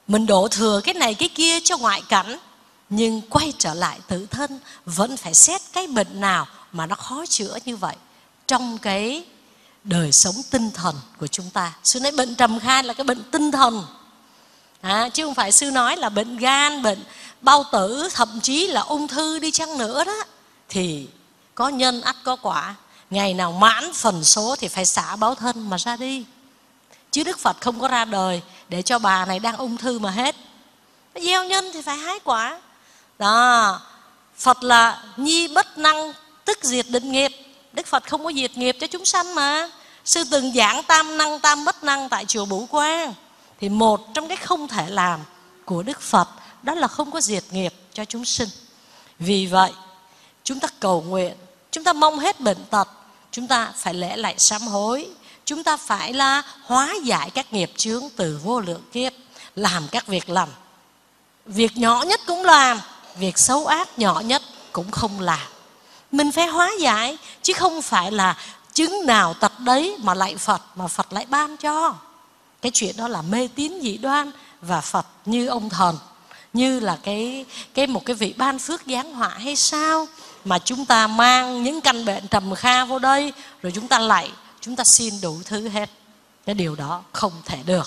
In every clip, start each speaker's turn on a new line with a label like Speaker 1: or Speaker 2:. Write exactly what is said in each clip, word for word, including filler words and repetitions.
Speaker 1: Mình đổ thừa cái này cái kia cho ngoại cảnh, nhưng quay trở lại tự thân vẫn phải xét cái bệnh nào mà nó khó chữa như vậy trong cái đời sống tinh thần của chúng ta. Sư nói bệnh trầm kha là cái bệnh tinh thần, à, chứ không phải sư nói là bệnh gan, bệnh bao tử, thậm chí là ung thư đi chăng nữa đó, thì có nhân ắt có quả. Ngày nào mãn phần số thì phải xả báo thân mà ra đi. Chứ Đức Phật không có ra đời để cho bà này đang ung thư mà hết. Gieo nhân thì phải hái quả. Đó, Phật là nhi bất năng tức diệt định nghiệp. Đức Phật không có diệt nghiệp cho chúng sanh mà. Sư từng giảng tam năng tam bất năng tại chùa Bửu Quang. Thì một trong cái không thể làm của Đức Phật đó là không có diệt nghiệp cho chúng sinh. Vì vậy chúng ta cầu nguyện, chúng ta mong hết bệnh tật, chúng ta phải lễ lại sám hối, chúng ta phải là hóa giải các nghiệp chướng từ vô lượng kiếp, làm các việc lành. Việc nhỏ nhất cũng làm, việc xấu ác nhỏ nhất cũng không làm. Mình phải hóa giải, chứ không phải là chứng nào tật đấy mà lạy Phật, mà Phật lại ban cho. Cái chuyện đó là mê tín dị đoan. Và Phật như ông thần, như là cái, cái một cái vị ban phước giáng họa hay sao, mà chúng ta mang những căn bệnh trầm kha vô đây, rồi chúng ta lạy, chúng ta xin đủ thứ hết. Cái điều đó không thể được.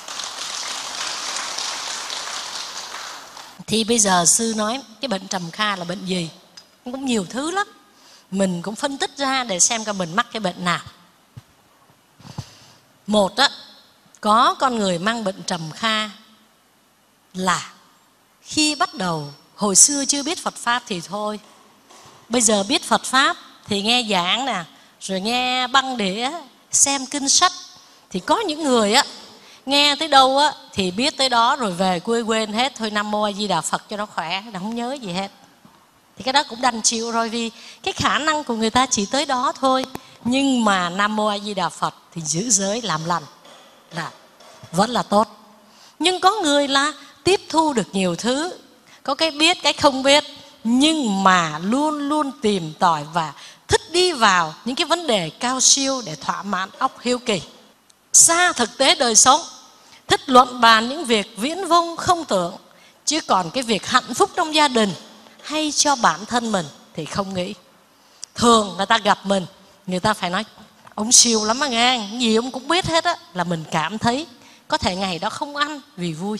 Speaker 1: Thì bây giờ sư nói cái bệnh trầm kha là bệnh gì? Cũng nhiều thứ lắm. Mình cũng phân tích ra để xem coi mình mắc cái bệnh nào. Một á, có con người mang bệnh trầm kha là khi bắt đầu, hồi xưa chưa biết Phật Pháp thì thôi, bây giờ biết Phật Pháp thì nghe giảng nè, rồi nghe băng đĩa, xem kinh sách. Thì có những người á, nghe tới đâu á thì biết tới đó, rồi về quê quên hết. Thôi Nam Mô A Di Đà Phật cho nó khỏe, nó không nhớ gì hết. Thì cái đó cũng đành chịu rồi, vì cái khả năng của người ta chỉ tới đó thôi. Nhưng mà Nam Mô A Di Đà Phật thì giữ giới làm lành là vẫn là tốt. Nhưng có người là tiếp thu được nhiều thứ, có cái biết, cái không biết, nhưng mà luôn luôn tìm tòi và thích đi vào những cái vấn đề cao siêu để thỏa mãn óc hiếu kỳ. Xa thực tế đời sống, thích luận bàn những việc viễn vông không tưởng, chứ còn cái việc hạnh phúc trong gia đình hay cho bản thân mình thì không nghĩ. Thường người ta gặp mình, người ta phải nói ông siêu lắm á nghe, gì ông cũng biết hết á, là mình cảm thấy có thể ngày đó không ăn vì vui.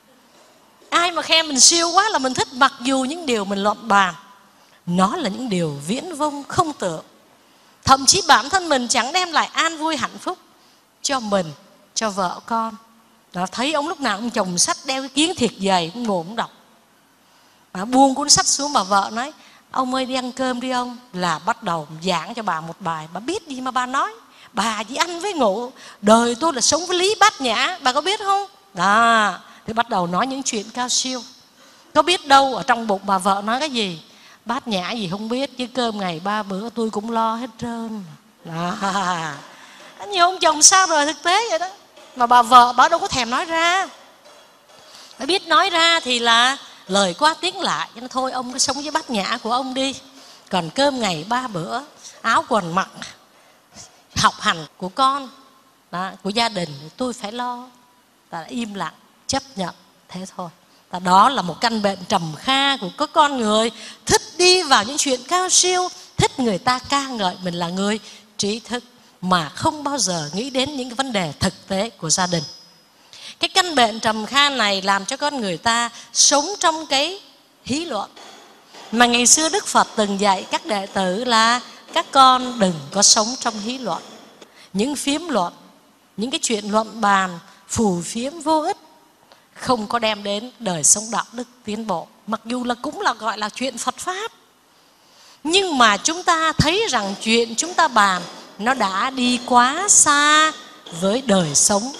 Speaker 1: Ai mà khen mình siêu quá là mình thích, mặc dù những điều mình luận bàn nó là những điều viễn vông không tưởng. Thậm chí bản thân mình chẳng đem lại an vui hạnh phúc cho mình, cho vợ con. Đó, thấy ông lúc nào ông chồng sách, đeo cái kiến thiệt dày, ông ngồi ông đọc. Bà buông cuốn sách xuống, bà vợ nói ông ơi đi ăn cơm đi ông. Là bắt đầu giảng cho bà một bài. Bà biết gì mà bà nói, bà chỉ ăn với ngủ, đời tôi là sống với lý bát nhã, bà có biết không? Đó, thì bắt đầu nói những chuyện cao siêu. Có biết đâu ở trong bụng bà vợ nói cái gì, bát nhã gì không biết, chứ cơm ngày ba bữa tôi cũng lo hết trơn. Đó, nhiều ông chồng sao rồi thực tế vậy đó. Mà bà vợ bà đâu có thèm nói ra. Bà biết nói ra thì là lời qua tiếng lại, cho nên thôi ông cứ sống với bát nhã của ông đi. Còn cơm ngày ba bữa, áo quần mặc, học hành của con, đó, của gia đình tôi phải lo. Ta im lặng chấp nhận thế thôi. Ta đó là một căn bệnh trầm kha của các con người, thích đi vào những chuyện cao siêu, thích người ta ca ngợi mình là người trí thức, mà không bao giờ nghĩ đến những cái vấn đề thực tế của gia đình. Cái căn bệnh trầm kha này làm cho con người ta sống trong cái hí luận. Mà ngày xưa Đức Phật từng dạy các đệ tử là các con đừng có sống trong hí luận. Những phiếm luận, những cái chuyện luận bàn phù phiếm vô ích, không có đem đến đời sống đạo đức tiến bộ. Mặc dù là cũng là gọi là chuyện Phật Pháp, nhưng mà chúng ta thấy rằng chuyện chúng ta bàn nó đã đi quá xa với đời sống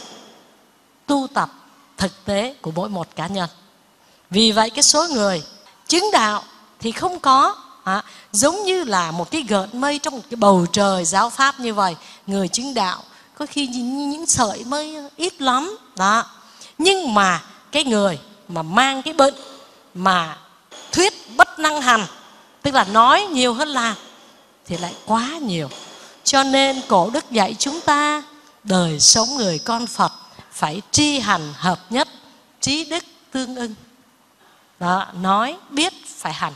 Speaker 1: tu tập thực tế của mỗi một cá nhân. Vì vậy cái số người chứng đạo thì không có, à, giống như là một cái gợn mây trong một cái bầu trời giáo pháp như vậy. Người chứng đạo có khi những, những sợi mây ít lắm đó. Nhưng mà cái người mà mang cái bệnh mà thuyết bất năng hành, tức là nói nhiều hơn làm, thì lại quá nhiều. Cho nên cổ đức dạy chúng ta đời sống người con Phật phải tri hành hợp nhất, trí đức tương ưng. Đó, nói biết phải hành.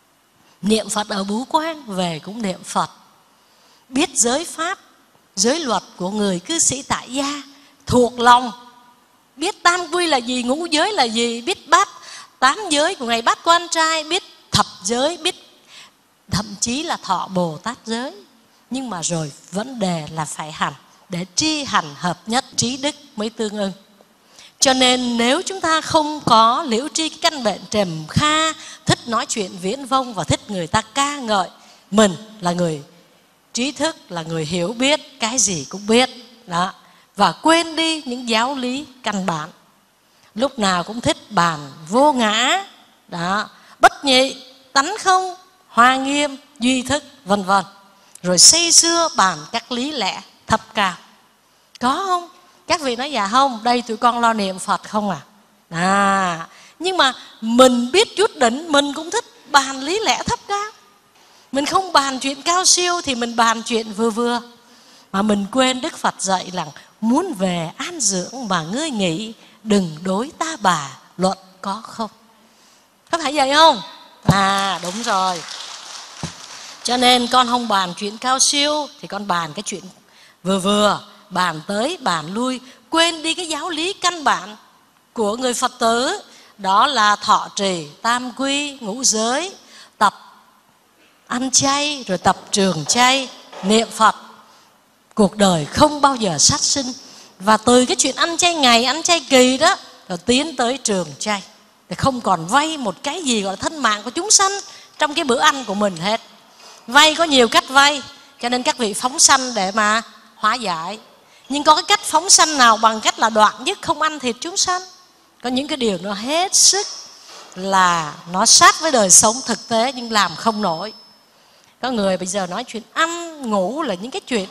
Speaker 1: Niệm Phật ở Bú Quang về cũng niệm Phật. Biết giới pháp, giới luật của người cư sĩ tại gia, thuộc lòng. Biết tam quy là gì, ngũ giới là gì, biết bát tám giới của Ngài Bát Quan Trai, biết thập giới, biết thậm chí là thọ Bồ Tát giới. Nhưng mà rồi vấn đề là phải hành, để tri hành hợp nhất, trí đức mới tương ưng. Cho nên nếu chúng ta không có liễu tri cái căn bệnh trầm kha, thích nói chuyện viễn vông và thích người ta ca ngợi mình là người trí thức, là người hiểu biết, cái gì cũng biết đó, và quên đi những giáo lý căn bản. Lúc nào cũng thích bàn vô ngã đó, bất nhị, tánh không, hoa nghiêm, duy thức, vân vân. Rồi say sưa bàn các lý lẽ thấp cao. Có không? Các vị nói dạ không, đây tụi con lo niệm Phật không à. À, nhưng mà mình biết chút đỉnh, mình cũng thích bàn lý lẽ thấp cao. Mình không bàn chuyện cao siêu thì mình bàn chuyện vừa vừa. Mà mình quên Đức Phật dạy rằng muốn về an dưỡng mà ngươi nghĩ, đừng đối ta bà luận có không. Có phải vậy không? À đúng rồi. Cho nên con không bàn chuyện cao siêu thì con bàn cái chuyện vừa vừa, bàn tới bàn lui, quên đi cái giáo lý căn bản của người Phật tử. Đó là thọ trì, tam quy, ngũ giới, tập ăn chay, rồi tập trường chay, niệm Phật. Cuộc đời không bao giờ sát sinh. Và từ cái chuyện ăn chay ngày, ăn chay kỳ đó, rồi tiến tới trường chay, để không còn vay một cái gì gọi là thân mạng của chúng sanh trong cái bữa ăn của mình hết. Vay có nhiều cách vay, cho nên các vị phóng sanh để mà hóa giải. Nhưng có cái cách phóng sanh nào bằng cách là đoạn dứt không ăn thịt chúng sanh? Có những cái điều nó hết sức là nó sát với đời sống thực tế nhưng làm không nổi. Có người bây giờ nói chuyện ăn, ngủ là những cái chuyện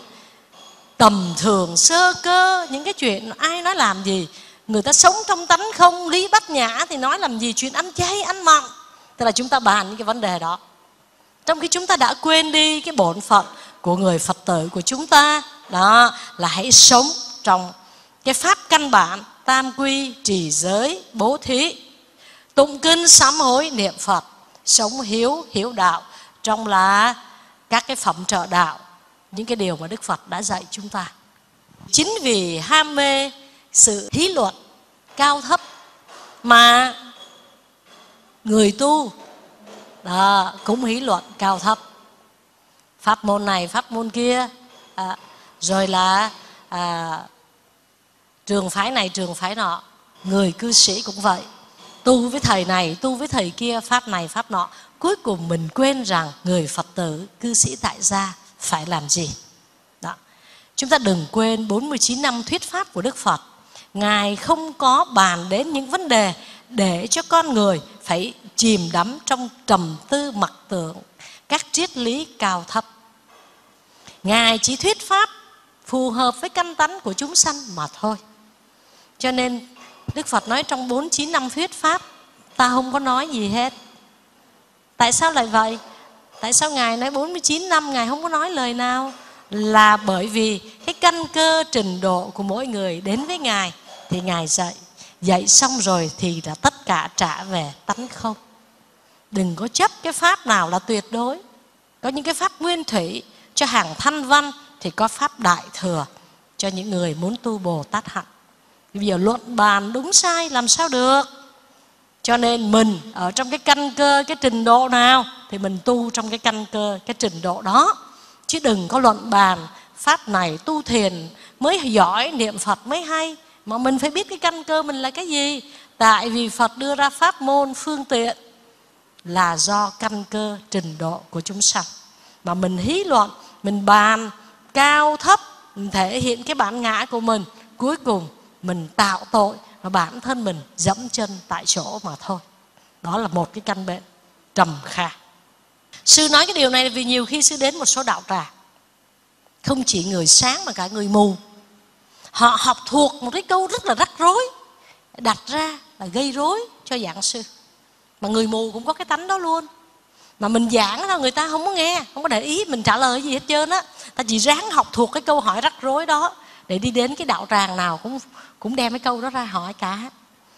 Speaker 1: tầm thường, sơ cơ, những cái chuyện ai nói làm gì. Người ta sống trong tánh không, lý bát nhã thì nói làm gì chuyện ăn chay, ăn mặn. Tức là chúng ta bàn những cái vấn đề đó, trong khi chúng ta đã quên đi cái bổn phận của người Phật tử của chúng ta. Đó là hãy sống trong cái pháp căn bản, tam quy, trì giới, bố thí, tụng kinh, sám hối, niệm Phật, sống hiếu, hiếu đạo, trong là các cái phẩm trợ đạo, những cái điều mà Đức Phật đã dạy chúng ta. Chính vì ham mê sự hí luận cao thấp mà người tu đó, cũng hí luận cao thấp, pháp môn này, pháp môn kia, à, rồi là à, trường phái này, trường phái nọ. Người cư sĩ cũng vậy, tu với thầy này, tu với thầy kia, pháp này, pháp nọ. Cuối cùng mình quên rằng người Phật tử, cư sĩ tại gia phải làm gì. Đó. Chúng ta đừng quên bốn mươi chín năm thuyết pháp của Đức Phật, Ngài không có bàn đến những vấn đề để cho con người phải chìm đắm trong trầm tư mặc tưởng các triết lý cao thấp. Ngài chỉ thuyết pháp phù hợp với căn tánh của chúng sanh mà thôi. Cho nên Đức Phật nói trong bốn mươi chín năm thuyết pháp, ta không có nói gì hết. Tại sao lại vậy? Tại sao Ngài nói bốn mươi chín năm Ngài không có nói lời nào? Là bởi vì cái căn cơ trình độ của mỗi người đến với Ngài thì Ngài dạy. Dạy xong rồi thì là tất cả trả về tánh không. Đừng có chấp cái pháp nào là tuyệt đối. Có những cái pháp nguyên thủy cho hàng thanh văn, thì có pháp đại thừa cho những người muốn tu Bồ Tát hạnh. Bây giờ luận bàn đúng sai làm sao được. Cho nên mình ở trong cái căn cơ, cái trình độ nào thì mình tu trong cái căn cơ, cái trình độ đó. Chứ đừng có luận bàn pháp này tu thiền mới giỏi, niệm Phật mới hay. Mà mình phải biết cái căn cơ mình là cái gì. Tại vì Phật đưa ra pháp môn phương tiện là do căn cơ trình độ của chúng sanh. Mà mình hí luận, mình bàn cao thấp, mình thể hiện cái bản ngã của mình, cuối cùng mình tạo tội và bản thân mình dẫm chân tại chỗ mà thôi. Đó là một cái căn bệnh trầm kha. Sư nói cái điều này vì nhiều khi sư đến một số đạo tràng, không chỉ người sáng mà cả người mù. Họ học thuộc một cái câu rất là rắc rối, đặt ra là gây rối cho giảng sư. Mà người mù cũng có cái tánh đó luôn. Mà mình giảng là người ta không có nghe, không có để ý mình trả lời gì hết trơn á. Ta chỉ ráng học thuộc cái câu hỏi rắc rối đó để đi đến cái đạo tràng nào cũng cũng đem cái câu đó ra hỏi cả.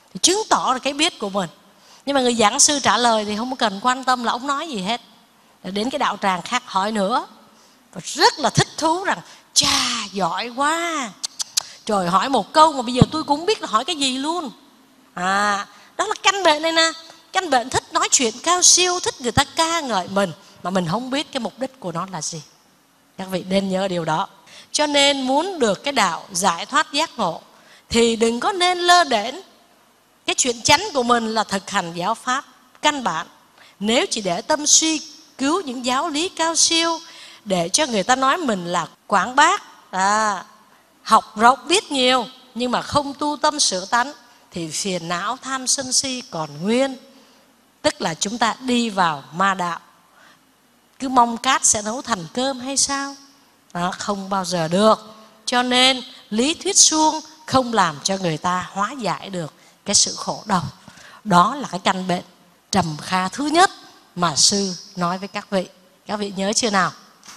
Speaker 1: thì chứng tỏ là cái biết của mình. Nhưng mà người giảng sư trả lời thì không cần quan tâm là ông nói gì hết. Đến cái đạo tràng khác hỏi nữa, và rất là thích thú rằng chà giỏi quá, trời hỏi một câu mà bây giờ tôi cũng không biết là hỏi cái gì luôn. À, đó là căn bệnh này nè. Căn bệnh thích nói chuyện cao siêu, thích người ta ca ngợi mình mà mình không biết cái mục đích của nó là gì. Các vị nên nhớ điều đó. Cho nên muốn được cái đạo giải thoát giác ngộ thì đừng có nên lơ đễnh. Cái chuyện chánh của mình là thực hành giáo pháp căn bản. Nếu chỉ để tâm suy cứu những giáo lý cao siêu để cho người ta nói mình là quảng bác, à, học rộng biết nhiều, nhưng mà không tu tâm sửa tánh thì phiền não tham sân si còn nguyên. Tức là chúng ta đi vào ma đạo. Cứ mong cát sẽ nấu thành cơm hay sao? Đó, không bao giờ được. Cho nên lý thuyết suông không làm cho người ta hóa giải được cái sự khổ đau. Đó là cái căn bệnh trầm kha thứ nhất mà sư nói với các vị. Các vị nhớ chưa nào?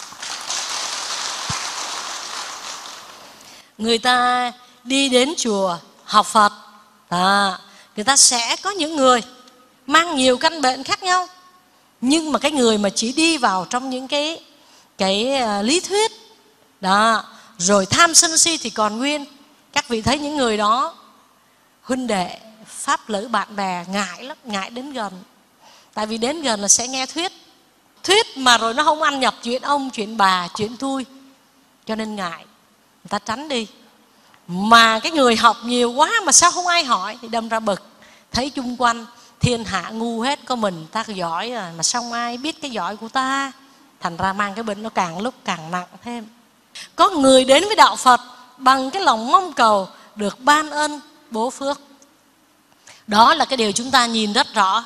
Speaker 1: Người ta đi đến chùa học Phật, à, người ta sẽ có những người mang nhiều căn bệnh khác nhau. Nhưng mà cái người mà chỉ đi vào trong những cái cái uh, lý thuyết đó, rồi tham sân si thì còn nguyên. Các vị thấy những người đó, huynh đệ, pháp lữ, bạn bè ngại lắm, ngại đến gần. Tại vì đến gần là sẽ nghe thuyết. Thuyết mà rồi nó không ăn nhập chuyện ông, chuyện bà, chuyện tôi, cho nên ngại, người ta tránh đi. Mà cái người học nhiều quá mà sao không ai hỏi thì đâm ra bực. Thấy chung quanh thiên hạ ngu hết, có mình ta giỏi à, mà sao không ai biết cái giỏi của ta. Thành ra mang cái bệnh nó càng lúc càng nặng thêm. Có người đến với đạo Phật bằng cái lòng mong cầu được ban ân bố phước. Đó là cái điều chúng ta nhìn rất rõ.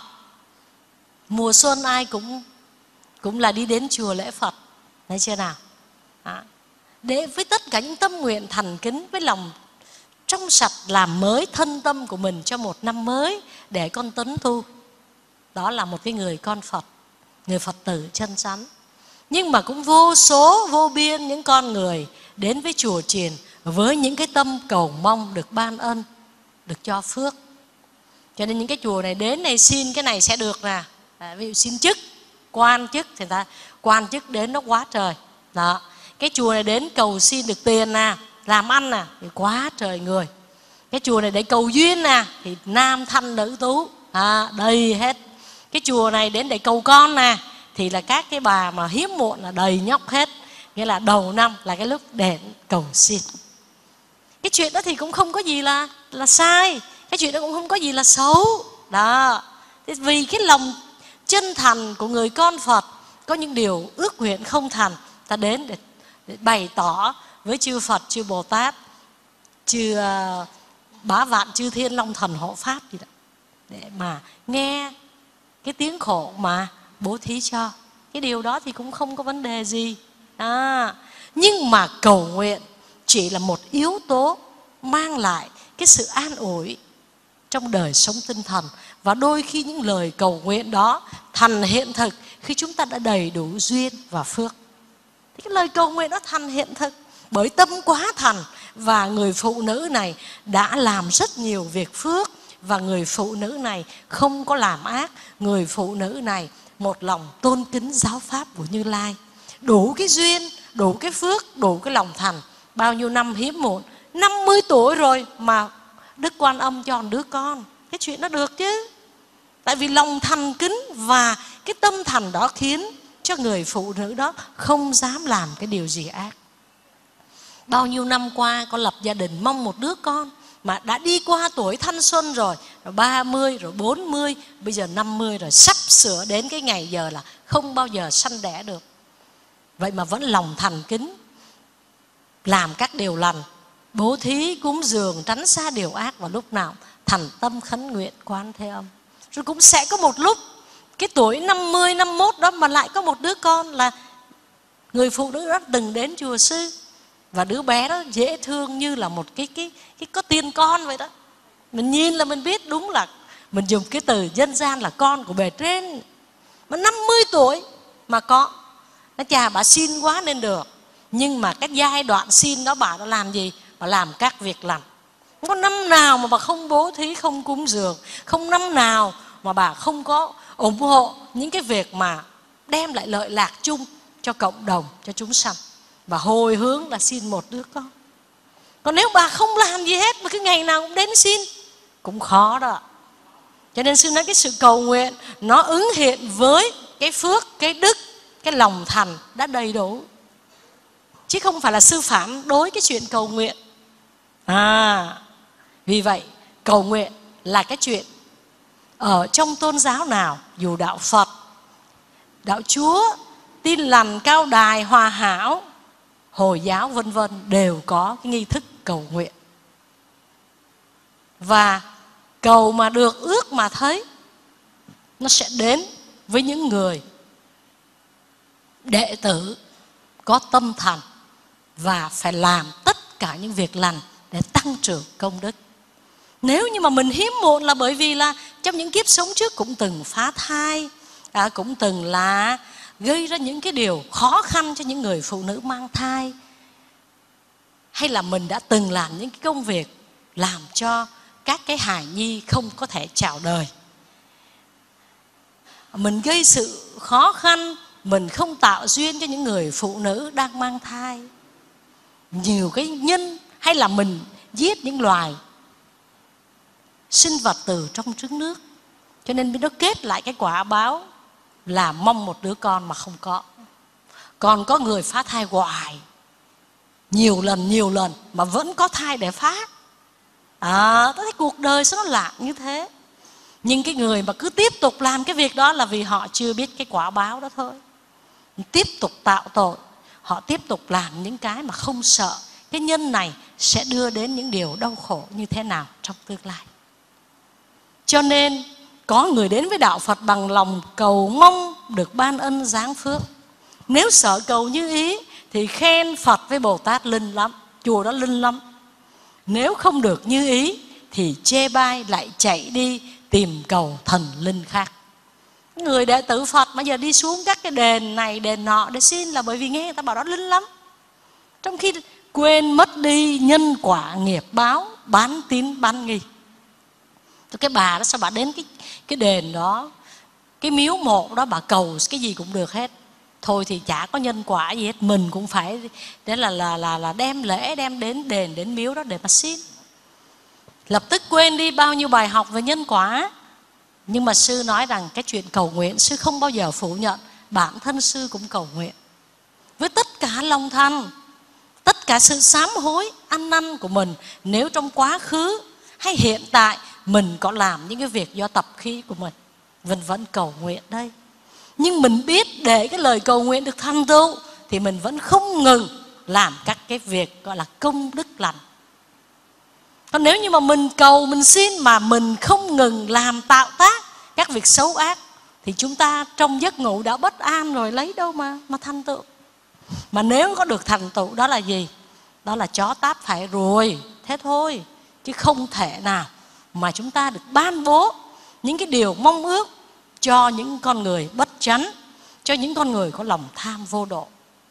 Speaker 1: Mùa xuân ai cũng cũng là đi đến chùa lễ Phật, thấy chưa nào? À, để với tất cả những tâm nguyện thành kính, với lòng trong sạch làm mới thân tâm của mình cho một năm mới để con tấn tu. Đó là một cái người con Phật, người Phật tử chân chắn. Nhưng mà cũng vô số vô biên những con người đến với chùa chiền với những cái tâm cầu mong được ban ân, được cho phước. Cho nên những cái chùa này đến này xin cái này sẽ được nè, à, ví dụ xin chức, quan chức thì ta quan chức đến nó quá trời. Đó, cái chùa này đến cầu xin được tiền nè, làm ăn nè thì quá trời người. Cái chùa này để cầu duyên nè thì nam thanh nữ tú, à, đầy hết. Cái chùa này đến để cầu con nè thì là các cái bà mà hiếm muộn là đầy nhóc hết. Nghĩa là đầu năm là cái lúc để cầu xin. Cái chuyện đó thì cũng không có gì là là sai, cái chuyện đó cũng không có gì là xấu. Đó, vì cái lòng chân thành của người con Phật, có những điều ước nguyện không thành, ta đến để, để bày tỏ với chư Phật, chư Bồ Tát, chư uh, bá vạn chư thiên long thần hộ pháp gì đó, để mà nghe cái tiếng khổ mà bố thí cho. Cái điều đó thì cũng không có vấn đề gì. À, nhưng mà cầu nguyện chỉ là một yếu tố mang lại cái sự an ủi trong đời sống tinh thần. Và đôi khi những lời cầu nguyện đó thành hiện thực khi chúng ta đã đầy đủ duyên và phước. Thì cái lời cầu nguyện đó thành hiện thực bởi tâm quá thành. Và người phụ nữ này đã làm rất nhiều việc phước. Và người phụ nữ này không có làm ác. Người phụ nữ này một lòng tôn kính giáo pháp của Như Lai. Đủ cái duyên, đủ cái phước, đủ cái lòng thành. Bao nhiêu năm hiếm muộn, năm mươi tuổi rồi mà Đức Quan Âm cho một đứa con. Cái chuyện đó được chứ. Tại vì lòng thành kính và cái tâm thành đó khiến cho người phụ nữ đó không dám làm cái điều gì ác. Bao nhiêu năm qua con lập gia đình mong một đứa con, mà đã đi qua tuổi thanh xuân rồi, rồi ba mươi, rồi bốn mươi, bây giờ năm mươi rồi, sắp sửa đến cái ngày giờ là không bao giờ sanh đẻ được. Vậy mà vẫn lòng thành kính, làm các điều lành, bố thí, cúng dường, tránh xa điều ác, và lúc nào thành tâm khấn nguyện Quan Thế Âm. Rồi cũng sẽ có một lúc cái tuổi năm mươi, năm mươi mốt đó mà lại có một đứa con là người phụ nữ đó từng đến chùa sư. Và đứa bé đó dễ thương như là một cái, cái, cái có tiên con vậy đó. Mình nhìn là mình biết đúng là mình dùng cái từ dân gian là con của bề trên. Mà năm mươi tuổi mà có. Nó chà bà xin quá nên được. Nhưng mà cái giai đoạn xin đó bà đã làm gì? Bà làm các việc lành. Không có năm nào mà bà không bố thí, không cúng dường, không năm nào mà bà không có ủng hộ những cái việc mà đem lại lợi lạc chung cho cộng đồng, cho chúng sanh. Và hồi hướng là xin một đứa con. Còn nếu bà không làm gì hết mà cứ ngày nào cũng đến xin, cũng khó đó. Cho nên sư nói cái sự cầu nguyện nó ứng hiện với cái phước, cái đức, cái lòng thành đã đầy đủ, chứ không phải là sư phản đối cái chuyện cầu nguyện. À, vì vậy cầu nguyện là cái chuyện ở trong tôn giáo nào, dù đạo Phật, đạo Chúa, Tin Lành, Cao Đài, Hòa Hảo, Hồi giáo vân vân đều có cái nghi thức cầu nguyện. Và cầu mà được, ước mà thấy, nó sẽ đến với những người đệ tử có tâm thành và phải làm tất cả những việc lành để tăng trưởng công đức. Nếu như mà mình hiếm muộn là bởi vì là trong những kiếp sống trước cũng từng phá thai, à, cũng từng là gây ra những cái điều khó khăn cho những người phụ nữ mang thai, hay là mình đã từng làm những cái công việc làm cho các cái hài nhi không có thể chào đời. Mình gây sự khó khăn, mình không tạo duyên cho những người phụ nữ đang mang thai. Nhiều cái nhân, hay là mình giết những loài sinh vật từ trong trứng nước. Cho nên nó kết lại cái quả báo là mong một đứa con mà không có. Còn có người phá thai hoài, nhiều lần nhiều lần mà vẫn có thai để phá. À, tôi thấy cuộc đời sao nó lạ như thế. Nhưng cái người mà cứ tiếp tục làm cái việc đó là vì họ chưa biết cái quả báo đó thôi. Tiếp tục tạo tội, họ tiếp tục làm những cái mà không sợ cái nhân này sẽ đưa đến những điều đau khổ như thế nào trong tương lai. Cho nên có người đến với đạo Phật bằng lòng cầu mong được ban ân giáng phước. Nếu sợ cầu như ý thì khen Phật với Bồ Tát linh lắm, chùa đó linh lắm. Nếu không được như ý thì chê bai lại chạy đi tìm cầu thần linh khác. Người đệ tử Phật bây giờ đi xuống các cái đền này đền nọ để xin là bởi vì nghe người ta bảo đó linh lắm, trong khi quên mất đi nhân quả nghiệp báo, bán tín bán nghi. Cái bà đó sao bà đến cái, cái đền đó, cái miếu mộ đó, bà cầu cái gì cũng được hết. Thôi thì chả có nhân quả gì hết, mình cũng phải để là, là, là, là đem lễ, đem đến đền, đến miếu đó để mà xin. Lập tức quên đi bao nhiêu bài học về nhân quả. Nhưng mà sư nói rằng cái chuyện cầu nguyện, sư không bao giờ phủ nhận. Bản thân sư cũng cầu nguyện với tất cả lòng thành, tất cả sự sám hối, ăn năn của mình. Nếu trong quá khứ hay hiện tại mình có làm những cái việc do tập khí của mình, mình vẫn cầu nguyện đây. Nhưng mình biết để cái lời cầu nguyện được thành tựu thì mình vẫn không ngừng làm các cái việc gọi là công đức lành. Còn nếu như mà mình cầu, mình xin mà mình không ngừng làm tạo tác các việc xấu ác thì chúng ta trong giấc ngủ đã bất an rồi, lấy đâu mà, mà thành tựu. Mà nếu có được thành tựu đó là gì? Đó là chó táp phải ruồi, thế thôi. Chứ không thể nào mà chúng ta được ban bố những cái điều mong ước cho những con người bất chánh, cho những con người có lòng tham vô độ.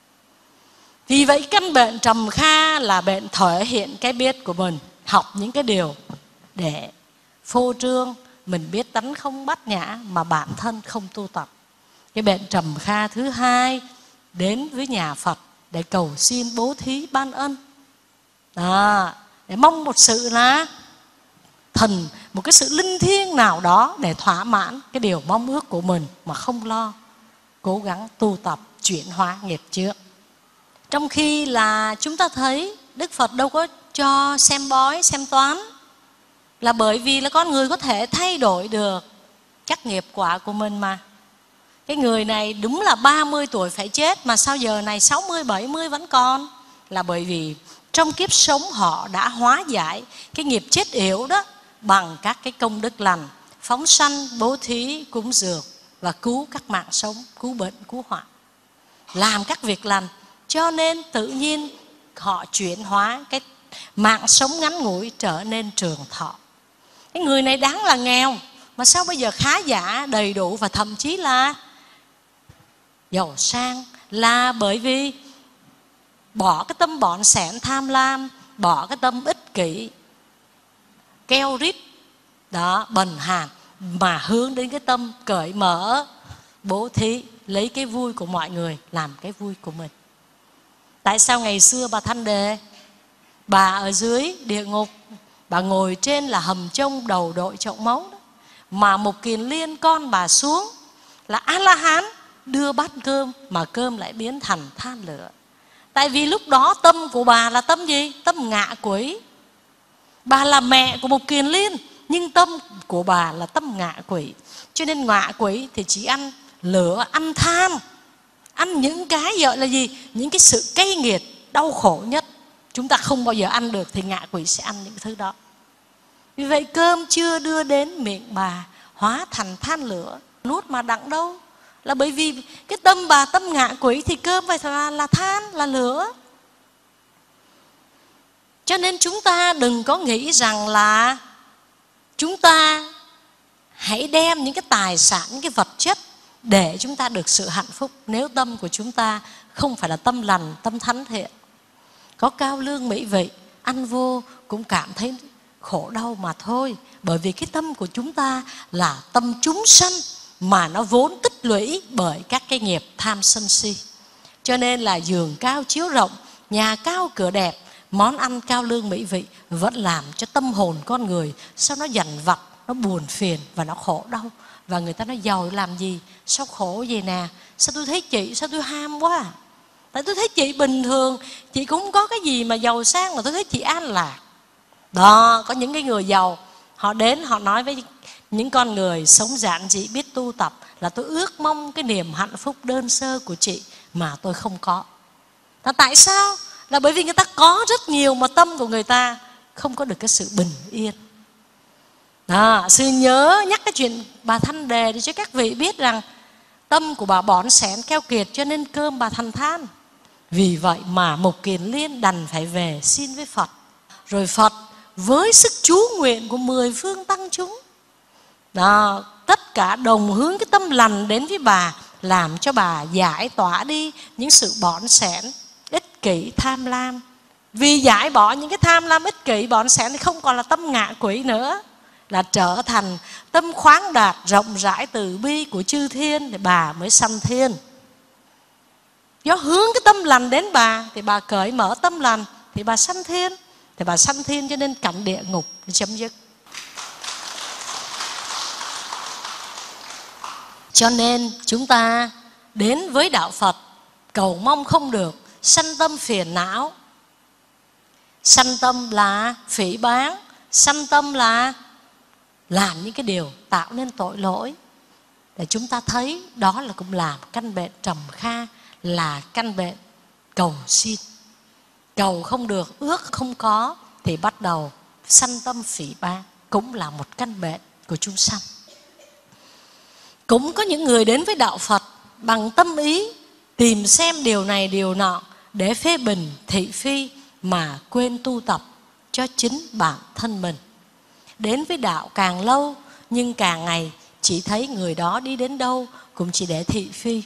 Speaker 1: Vì vậy căn bệnh trầm kha là bệnh thể hiện cái biết của mình, học những cái điều để phô trương, mình biết tánh không bát nhã mà bản thân không tu tập. Cái bệnh trầm kha thứ hai đến với nhà Phật để cầu xin bố thí ban ân. Đó, để mong một sự là thần, một cái sự linh thiêng nào đó để thỏa mãn cái điều mong ước của mình mà không lo cố gắng tu tập chuyển hóa nghiệp trước. Trong khi là chúng ta thấy Đức Phật đâu có cho xem bói, xem toán, là bởi vì là con người có thể thay đổi được chắc nghiệp quả của mình mà. Cái người này đúng là ba mươi tuổi phải chết mà sao giờ này sáu mươi, bảy mươi vẫn còn, là bởi vì trong kiếp sống họ đã hóa giải cái nghiệp chết yểu đó bằng các cái công đức lành, phóng sanh, bố thí, cúng dường và cứu các mạng sống, cứu bệnh, cứu họa, làm các việc lành. Cho nên tự nhiên họ chuyển hóa cái mạng sống ngắn ngủi trở nên trường thọ. Cái người này đáng là nghèo mà sao bây giờ khá giả, đầy đủ và thậm chí là giàu sang, là bởi vì bỏ cái tâm bọn xẻn tham lam, bỏ cái tâm ích kỷ, keo rít, đó, bần hàn, mà hướng đến cái tâm cởi mở, bố thí, lấy cái vui của mọi người làm cái vui của mình. Tại sao ngày xưa bà Thanh Đề, bà ở dưới địa ngục, bà ngồi trên là hầm trông đầu đội chậu máu đó, mà Mục Kiền Liên con bà xuống là A-la-hán, đưa bát cơm mà cơm lại biến thành than lửa. Tại vì lúc đó tâm của bà là tâm gì? Tâm ngạ quỷ. Bà là mẹ của Mục Kiền Liên, nhưng tâm của bà là tâm ngạ quỷ. Cho nên ngạ quỷ thì chỉ ăn lửa, ăn than, ăn những cái gọi là gì? Những cái sự cay nghiệt, đau khổ nhất. Chúng ta không bao giờ ăn được thì ngạ quỷ sẽ ăn những thứ đó. Vì vậy cơm chưa đưa đến miệng bà, hóa thành than lửa, nuốt mà đặng đâu. Là bởi vì cái tâm bà tâm ngạ quỷ thì cơm phải là, là than, là lửa. Cho nên chúng ta đừng có nghĩ rằng là chúng ta hãy đem những cái tài sản, những cái vật chất để chúng ta được sự hạnh phúc, nếu tâm của chúng ta không phải là tâm lành, tâm thánh thiện. Có cao lương mỹ vị, ăn vô cũng cảm thấy khổ đau mà thôi. Bởi vì cái tâm của chúng ta là tâm chúng sanh, mà nó vốn tích lũy bởi các cái nghiệp tham sân si. Cho nên là giường cao chiếu rộng, nhà cao cửa đẹp, món ăn cao lương mỹ vị vẫn làm cho tâm hồn con người sao nó dằn vặt, nó buồn phiền và nó khổ đau. Và người ta nói giàu làm gì, sao khổ vậy nè, sao tôi thấy chị, sao tôi ham quá. Tại tôi thấy chị bình thường, chị cũng không có cái gì mà giàu sang, mà tôi thấy chị an lạc. Đó, có những cái người giàu, họ đến họ nói với những con người sống giản dị biết tu tập là tôi ước mong cái niềm hạnh phúc đơn sơ của chị mà tôi không có. Là tại sao? Là bởi vì người ta có rất nhiều mà tâm của người ta không có được cái sự bình yên. Đó, sư nhớ nhắc cái chuyện bà Thanh Đề để cho các vị biết rằng tâm của bà bỏn sẻn keo kiệt, cho nên cơm bà thành than. Vì vậy mà Mục Kiền Liên đành phải về xin với Phật. Rồi Phật với sức chú nguyện của mười phương tăng chúng, đó, tất cả đồng hướng cái tâm lành đến với bà, làm cho bà giải tỏa đi những sự bỏn sẻn, ích kỷ, tham lam. Vì giải bỏ những cái tham lam, ích kỷ, bỏn sẻn thì không còn là tâm ngạ quỷ nữa, là trở thành tâm khoáng đạt, rộng rãi từ bi của chư thiên, thì bà mới sanh thiên. Do hướng cái tâm lành đến bà thì bà cởi mở tâm lành, thì bà sanh thiên. Thì bà sanh thiên cho nên cảnh địa ngục chấm dứt. Cho nên chúng ta đến với đạo Phật cầu mong không được, sanh tâm phiền não. Sanh tâm là phỉ báng, sanh tâm là làm những cái điều tạo nên tội lỗi. Để chúng ta thấy đó là cũng là căn bệnh trầm kha, là căn bệnh cầu xin. Cầu không được, ước không có thì bắt đầu sanh tâm phỉ báng, cũng là một căn bệnh của chúng sanh. Cũng có những người đến với đạo Phật bằng tâm ý tìm xem điều này điều nọ để phê bình thị phi, mà quên tu tập cho chính bản thân mình. Đến với đạo càng lâu nhưng càng ngày chỉ thấy người đó đi đến đâu cũng chỉ để thị phi,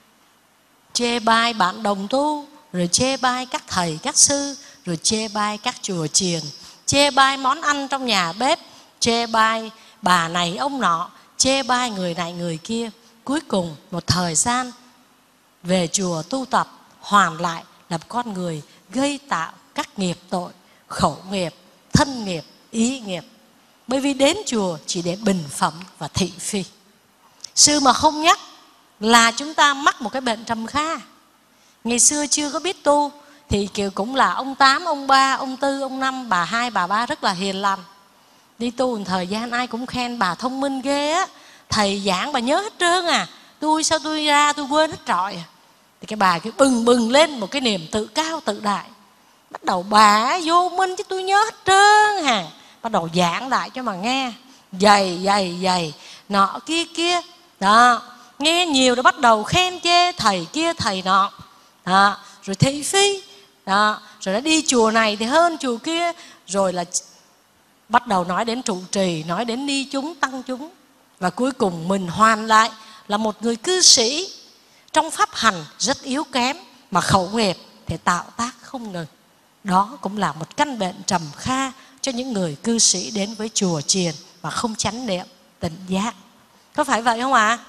Speaker 1: chê bai bạn đồng tu, rồi chê bai các thầy các sư, rồi chê bai các chùa chiền, chê bai món ăn trong nhà bếp, chê bai bà này ông nọ, chê bai người này người kia. Cuối cùng một thời gian về chùa tu tập, hoàn lại là con người gây tạo các nghiệp tội, khẩu nghiệp, thân nghiệp, ý nghiệp. Bởi vì đến chùa chỉ để bình phẩm và thị phi. Sư mà không nhắc là chúng ta mắc một cái bệnh trầm kha. Ngày xưa chưa có biết tu thì kiểu cũng là ông Tám, ông Ba, ông Tư, ông Năm, bà Hai, bà Ba rất là hiền lành. Đi tu một thời gian ai cũng khen bà thông minh ghê á, thầy giảng bà nhớ hết trơn à, tôi sao tôi ra tôi quên hết trọi à. Thì cái bà cứ bừng bừng lên một cái niềm tự cao tự đại. Bắt đầu bà vô minh chứ tôi nhớ hết trơn hà. Bắt đầu giảng lại cho mà nghe, dày dày dày nọ kia kia đó, nghe nhiều rồi bắt đầu khen chê thầy kia thầy nọ đó, rồi thị phi đó, rồi nó đi chùa này thì hơn chùa kia, rồi là bắt đầu nói đến trụ trì, nói đến ni chúng tăng chúng, và cuối cùng mình hoàn lại là một người cư sĩ trong pháp hành rất yếu kém, mà khẩu nghiệp thì tạo tác không ngừng. Đó cũng là một căn bệnh trầm kha cho những người cư sĩ đến với chùa chiền mà không chánh niệm tỉnh giác. Có phải vậy không ạ? À?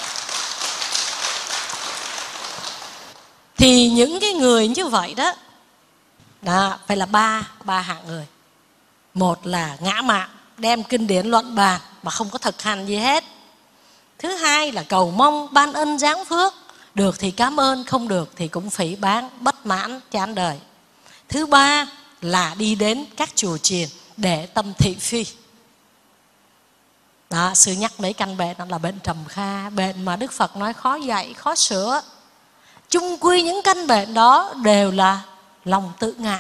Speaker 1: Thì những cái người như vậy đó, đó phải là ba ba hạng người. Một là ngã mạn, đem kinh điển luận bàn mà không có thực hành gì hết. Thứ hai là cầu mong ban ân giáng phước, được thì cảm ơn, không được thì cũng phỉ báng, bất mãn, chán đời. Thứ ba là đi đến các chùa chiền để tâm thị phi. Đó, sư nhắc mấy căn bệnh đó là bệnh trầm kha, bệnh mà Đức Phật nói khó dạy, khó sửa. Chung quy những căn bệnh đó đều là lòng tự ngã.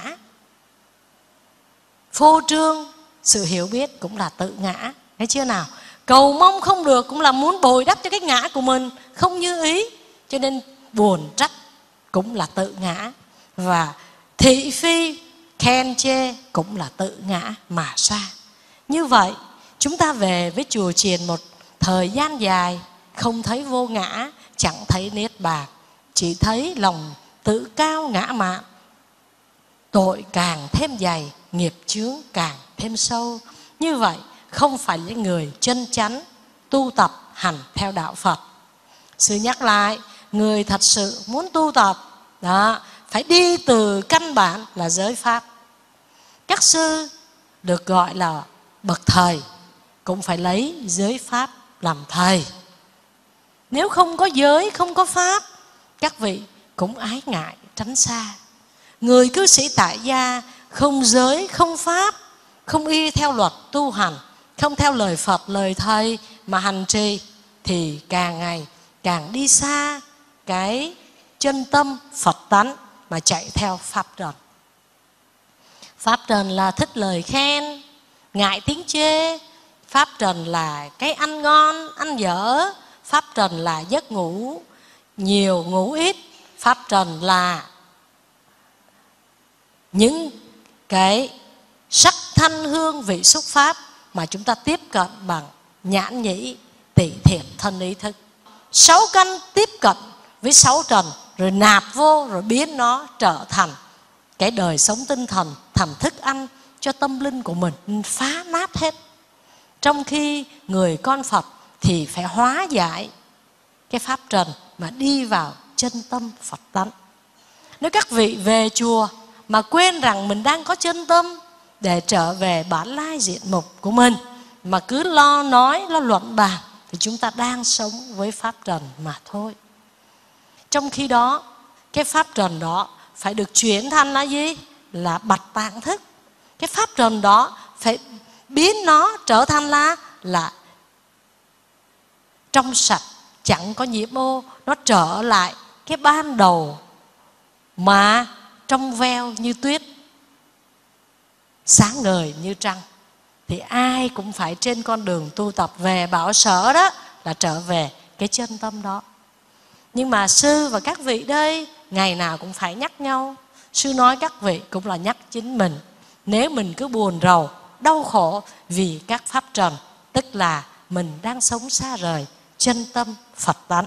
Speaker 1: Phô trương, sự hiểu biết cũng là tự ngã. Thấy chưa nào? Cầu mong không được cũng là muốn bồi đắp cho cái ngã của mình, không như ý. Cho nên buồn trách cũng là tự ngã. Và thị phi, khen chê cũng là tự ngã mà ra. Như vậy, chúng ta về với chùa chiền một thời gian dài, không thấy vô ngã, chẳng thấy niết bàn, chỉ thấy lòng tự cao ngã mạn. Tội càng thêm dày, nghiệp chướng càng thêm sâu. Như vậy không phải những người chân chánh tu tập hành theo đạo Phật. Sư nhắc lại, người thật sự muốn tu tập đó, phải đi từ căn bản là giới pháp. Các sư được gọi là bậc thầy cũng phải lấy giới pháp làm thầy. Nếu không có giới, không có pháp, các vị cũng ái ngại tránh xa. Người cư sĩ tại gia không giới, không pháp, không y theo luật tu hành, không theo lời Phật, lời thầy mà hành trì, thì càng ngày càng đi xa cái chân tâm Phật tánh mà chạy theo pháp trần. Pháp trần là thích lời khen, ngại tiếng chê. Pháp trần là cái ăn ngon, ăn dở. Pháp trần là giấc ngủ nhiều, ngủ ít. Pháp trần là những cái sắc thanh hương vị xúc pháp mà chúng ta tiếp cận bằng nhãn nhĩ tỷ thiệt thân ý thức. Sáu căn tiếp cận với sáu trần, rồi nạp vô, rồi biến nó trở thành cái đời sống tinh thần, thành thức ăn cho tâm linh của mình phá nát hết. Trong khi người con Phật thì phải hóa giải cái pháp trần mà đi vào chân tâm Phật tánh. Nếu các vị về chùa mà quên rằng mình đang có chân tâm để trở về bản lai diện mục của mình, mà cứ lo nói, lo luận bàn, thì chúng ta đang sống với pháp trần mà thôi. Trong khi đó, cái pháp trần đó phải được chuyển thành là gì? Là bạch tạng thức. Cái pháp trần đó phải biến nó trở thành là là trong sạch, chẳng có nhiễm ô. Nó trở lại cái ban đầu mà trong veo như tuyết, sáng ngời như trăng. Thì ai cũng phải trên con đường tu tập về bảo sở đó là trở về cái chân tâm đó. Nhưng mà sư và các vị đây ngày nào cũng phải nhắc nhau. Sư nói các vị cũng là nhắc chính mình. Nếu mình cứ buồn rầu, đau khổ vì các pháp trần, tức là mình đang sống xa rời chân tâm Phật tánh.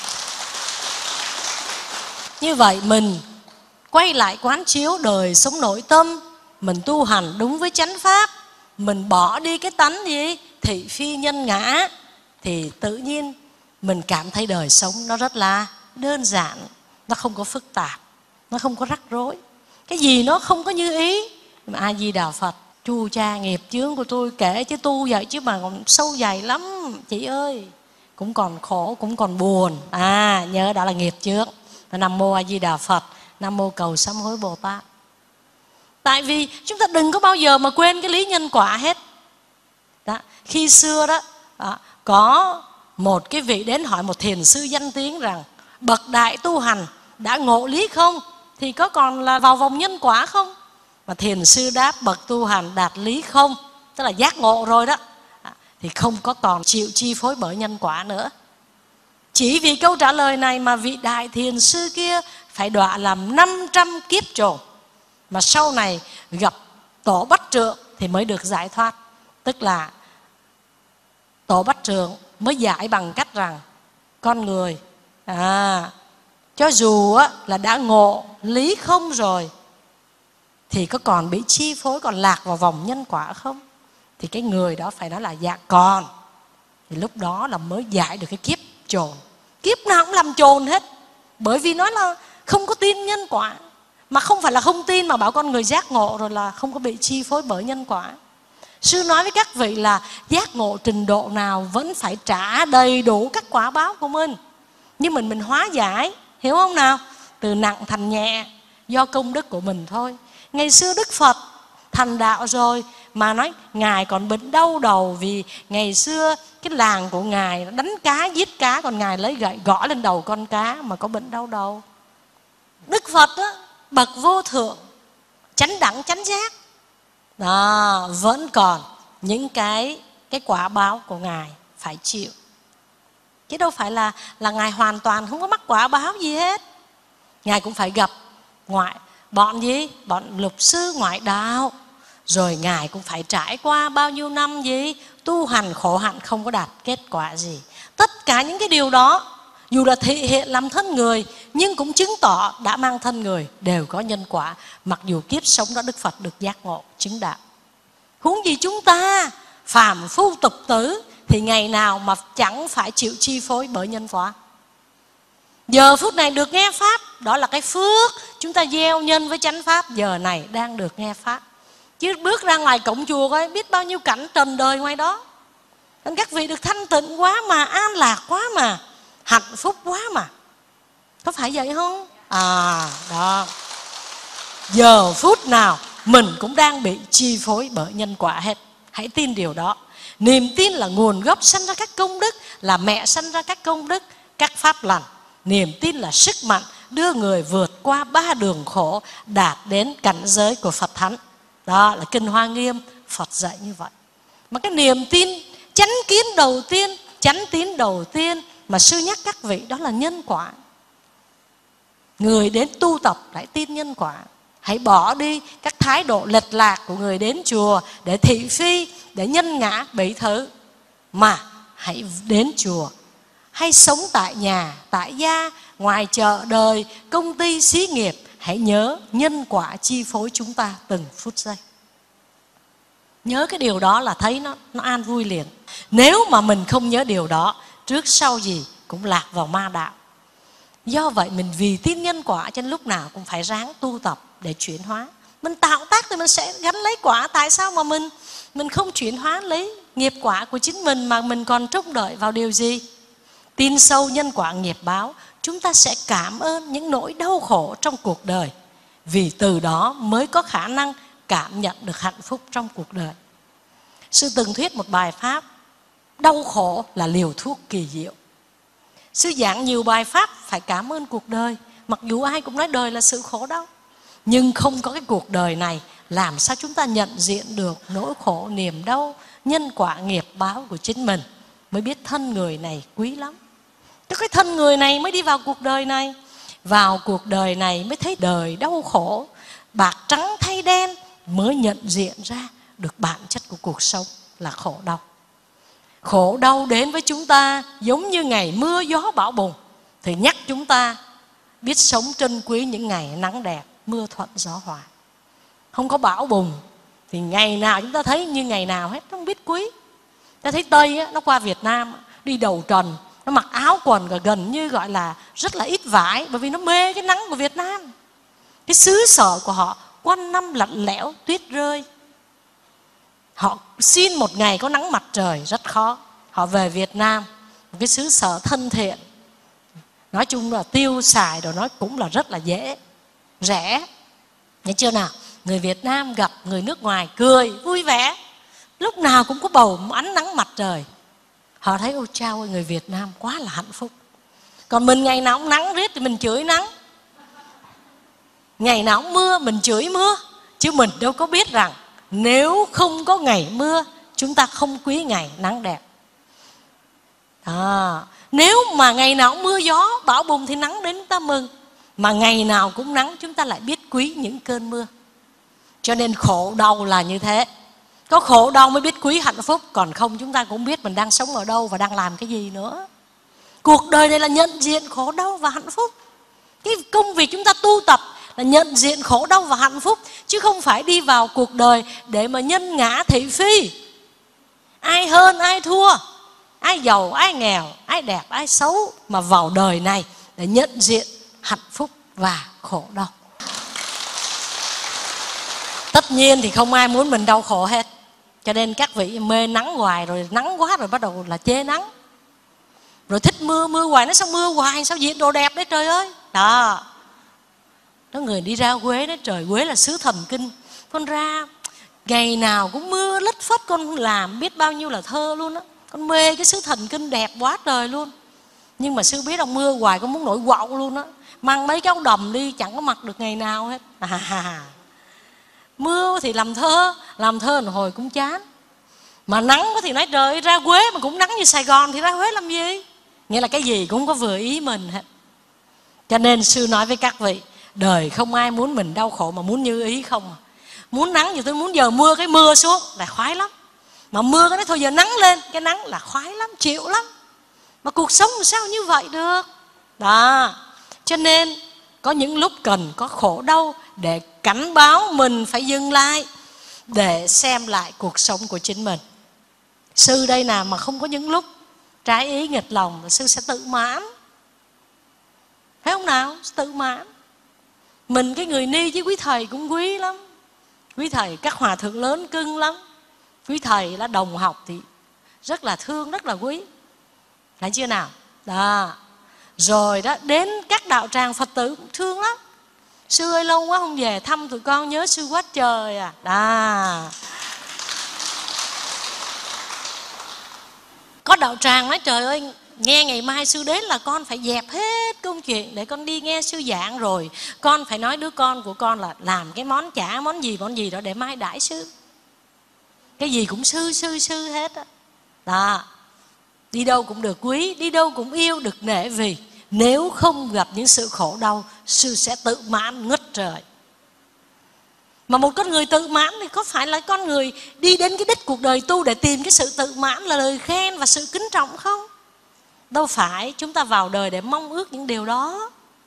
Speaker 1: Như vậy mình quay lại quán chiếu đời sống nội tâm, mình tu hành đúng với chánh pháp, mình bỏ đi cái tánh gì? Thị phi nhân ngã, thì tự nhiên mình cảm thấy đời sống nó rất là đơn giản, nó không có phức tạp, nó không có rắc rối. Cái gì nó không có như ý. Mà A Di Đà Phật, chu cha nghiệp chướng của tôi kể chứ tu vậy chứ mà còn sâu dày lắm chị ơi. Cũng còn khổ, cũng còn buồn. À, nhớ đó là nghiệp chướng. Nam mô A Di Đà Phật, Nam mô Cầu Sám Hối Bồ Tát. Tại vì chúng ta đừng có bao giờ mà quên cái lý nhân quả hết đó. Khi xưa đó, đó có một cái vị đến hỏi một thiền sư danh tiếng rằng bậc đại tu hành đã ngộ lý không? Thì có còn là vào vòng nhân quả không? Mà thiền sư đáp bậc tu hành đạt lý không, tức là giác ngộ rồi đó, thì không có còn chịu chi phối bởi nhân quả nữa. Chỉ vì câu trả lời này mà vị đại thiền sư kia phải đọa làm năm trăm kiếp trổ, mà sau này gặp Tổ Bách Trượng thì mới được giải thoát. Tức là Tổ Bách Trượng mới giải bằng cách rằng con người à, cho dù là đã ngộ lý không rồi thì có còn bị chi phối, còn lạc vào vòng nhân quả không? Thì cái người đó phải nói là dạ còn. Thì lúc đó là mới giải được cái kiếp chồn. Kiếp nào cũng làm chồn hết. Bởi vì nói là không có tin nhân quả. Mà không phải là không tin, mà bảo con người giác ngộ rồi là không có bị chi phối bởi nhân quả. Sư nói với các vị là giác ngộ trình độ nào vẫn phải trả đầy đủ các quả báo của mình. Nhưng mình mình hóa giải, hiểu không nào? Từ nặng thành nhẹ do công đức của mình thôi. Ngày xưa Đức Phật thành đạo rồi mà nói Ngài còn bệnh đau đầu vì ngày xưa cái làng của Ngài đánh cá giết cá, còn Ngài lấy gậy gõ lên đầu con cá mà có bệnh đau đầu. Đức Phật á, bậc vô thượng, chánh đẳng chánh giác, đó, vẫn còn những cái cái quả báo của Ngài phải chịu. Chứ đâu phải là là Ngài hoàn toàn không có mắc quả báo gì hết. Ngài cũng phải gặp ngoại bọn gì? Bọn lục sư ngoại đạo. Rồi Ngài cũng phải trải qua bao nhiêu năm gì? Tu hành khổ hạnh không có đạt kết quả gì. Tất cả những cái điều đó, dù là thị hiện làm thân người, nhưng cũng chứng tỏ đã mang thân người, đều có nhân quả. Mặc dù kiếp sống đó Đức Phật được giác ngộ, chứng đạo. Huống gì chúng ta phàm phu tục tử thì ngày nào mà chẳng phải chịu chi phối bởi nhân quả. Giờ phút này được nghe Pháp, đó là cái phước chúng ta gieo nhân với chánh Pháp. Giờ này đang được nghe Pháp. Chứ bước ra ngoài cổng chùa coi biết bao nhiêu cảnh trần đời ngoài đó. Nên các vị được thanh tịnh quá mà, an lạc quá mà, hạnh phúc quá mà. Có phải vậy không? À đó. Giờ phút nào mình cũng đang bị chi phối bởi nhân quả hết. Hãy tin điều đó. Niềm tin là nguồn gốc sanh ra các công đức, là mẹ sanh ra các công đức, các pháp lành. Niềm tin là sức mạnh đưa người vượt qua ba đường khổ, đạt đến cảnh giới của Phật Thánh. Đó là Kinh Hoa Nghiêm Phật dạy như vậy. Mà cái niềm tin chánh kiến đầu tiên, chánh tín đầu tiên mà sư nhắc các vị, đó là nhân quả. Người đến tu tập hãy tin nhân quả. Hãy bỏ đi các thái độ lệch lạc của người đến chùa để thị phi, để nhân ngã bỉ thứ. Mà hãy đến chùa, hay sống tại nhà, tại gia, ngoài chợ đời, công ty, xí nghiệp, hãy nhớ nhân quả chi phối chúng ta từng phút giây. Nhớ cái điều đó là thấy nó, nó an vui liền. Nếu mà mình không nhớ điều đó, trước sau gì cũng lạc vào ma đạo. Do vậy mình vì tin nhân quả cho nên lúc nào cũng phải ráng tu tập để chuyển hóa. Mình tạo tác thì mình sẽ gánh lấy quả. Tại sao mà mình mình không chuyển hóa lấy nghiệp quả của chính mình mà mình còn trông đợi vào điều gì? Tin sâu nhân quả nghiệp báo, chúng ta sẽ cảm ơn những nỗi đau khổ trong cuộc đời. Vì từ đó mới có khả năng cảm nhận được hạnh phúc trong cuộc đời. Sư từng thuyết một bài pháp, đau khổ là liều thuốc kỳ diệu. Sư giảng nhiều bài pháp phải cảm ơn cuộc đời. Mặc dù ai cũng nói đời là sự khổ đau, nhưng không có cái cuộc đời này, làm sao chúng ta nhận diện được nỗi khổ, niềm đau, nhân quả nghiệp báo của chính mình. Mới biết thân người này quý lắm. Cái thân người này mới đi vào cuộc đời này. Vào cuộc đời này mới thấy đời đau khổ, bạc trắng thay đen, mới nhận diện ra được bản chất của cuộc sống là khổ đau. Khổ đau đến với chúng ta giống như ngày mưa gió bão bùng, thì nhắc chúng ta biết sống trân quý những ngày nắng đẹp, mưa thuận gió hòa. Không có bão bùng thì ngày nào chúng ta thấy như ngày nào hết, không biết quý. Ta thấy Tây á, nó qua Việt Nam đi đầu trần, nó mặc áo quần gần như gọi là rất là ít vải, bởi vì nó mê cái nắng của Việt Nam. Cái xứ sở của họ quanh năm lạnh lẽo, tuyết rơi. Họ xin một ngày có nắng mặt trời rất khó. Họ về Việt Nam, một cái xứ sở thân thiện, nói chung là tiêu xài rồi, nói cũng là rất là dễ, rẻ. Thấy chưa nào? Người Việt Nam gặp người nước ngoài cười, vui vẻ, lúc nào cũng có bầu ánh nắng mặt trời. Họ thấy ôi chao ơi, người Việt Nam quá là hạnh phúc. Còn mình ngày nào cũng nắng riết thì mình chửi nắng, ngày nào cũng mưa mình chửi mưa. Chứ mình đâu có biết rằng nếu không có ngày mưa, chúng ta không quý ngày nắng đẹp. À, nếu mà ngày nào cũng mưa gió bão bùng thì nắng đến chúng ta mừng, mà ngày nào cũng nắng chúng ta lại biết quý những cơn mưa. Cho nên khổ đau là như thế. Có khổ đau mới biết quý hạnh phúc, còn không chúng ta cũng biết mình đang sống ở đâu và đang làm cái gì nữa. Cuộc đời này là nhận diện khổ đau và hạnh phúc. Cái công việc chúng ta tu tập là là nhận diện khổ đau và hạnh phúc, chứ không phải đi vào cuộc đời để mà nhân ngã thị phi. Ai hơn ai thua, ai giàu ai nghèo, ai đẹp ai xấu, mà vào đời này để nhận diện hạnh phúc và khổ đau. Tất nhiên thì không ai muốn mình đau khổ hết. Cho nên các vị mê nắng hoài, rồi nắng quá rồi bắt đầu là chê nắng. Rồi thích mưa, mưa hoài, nó sao mưa hoài, sao diện đồ đẹp đấy trời ơi. Đó. Đó, người đi ra Quế nói trời, Quế là xứ thần kinh. Con ra ngày nào cũng mưa lất phất, con làm biết bao nhiêu là thơ luôn á. Con mê cái xứ thần kinh đẹp quá trời luôn. Nhưng mà sư biết ông mưa hoài con muốn nổi quạo luôn á. Mang mấy cái áo đầm đi chẳng có mặc được ngày nào hết. À, mưa thì làm thơ, làm thơ một hồi cũng chán. Mà nắng thì nói trời ơi, ra Quế mà cũng nắng như Sài Gòn thì ra Huế làm gì? Nghĩa là cái gì cũng có vừa ý mình hết. Cho nên sư nói với các vị, đời không ai muốn mình đau khổ mà muốn như ý không à. Muốn nắng thì tôi muốn giờ mưa cái mưa xuống là khoái lắm. Mà mưa cái nói thôi giờ nắng lên, cái nắng là khoái lắm, chịu lắm. Mà cuộc sống làm sao như vậy được? Đó. Cho nên có những lúc cần có khổ đau để cảnh báo mình phải dừng lại, để xem lại cuộc sống của chính mình. Sư đây nào mà không có những lúc trái ý nghịch lòng, sư sẽ tự mãn. Thấy không nào? Tự mãn. Mình cái người ni chứ quý thầy cũng quý lắm. Quý thầy các hòa thượng lớn cưng lắm. Quý thầy là đồng học thì rất là thương, rất là quý. Thấy chưa nào? Đó. Rồi đó, đến các đạo tràng Phật tử cũng thương lắm. Sư ơi lâu quá không về thăm tụi con, nhớ sư quá trời à. Đó. Có đạo tràng nói trời ơi, nghe ngày mai sư đến là con phải dẹp hết công chuyện để con đi nghe sư giảng, rồi con phải nói đứa con của con là làm cái món chả, món gì món gì đó để mai đãi sư. Cái gì cũng sư sư sư hết đó. Đó. Đi đâu cũng được quý, đi đâu cũng yêu, được nể, vì nếu không gặp những sự khổ đau, sư sẽ tự mãn ngất trời. Mà một con người tự mãn thì có phải là con người đi đến cái đích cuộc đời tu để tìm cái sự tự mãn là lời khen và sự kính trọng không? Đâu phải, chúng ta vào đời để mong ước những điều đó.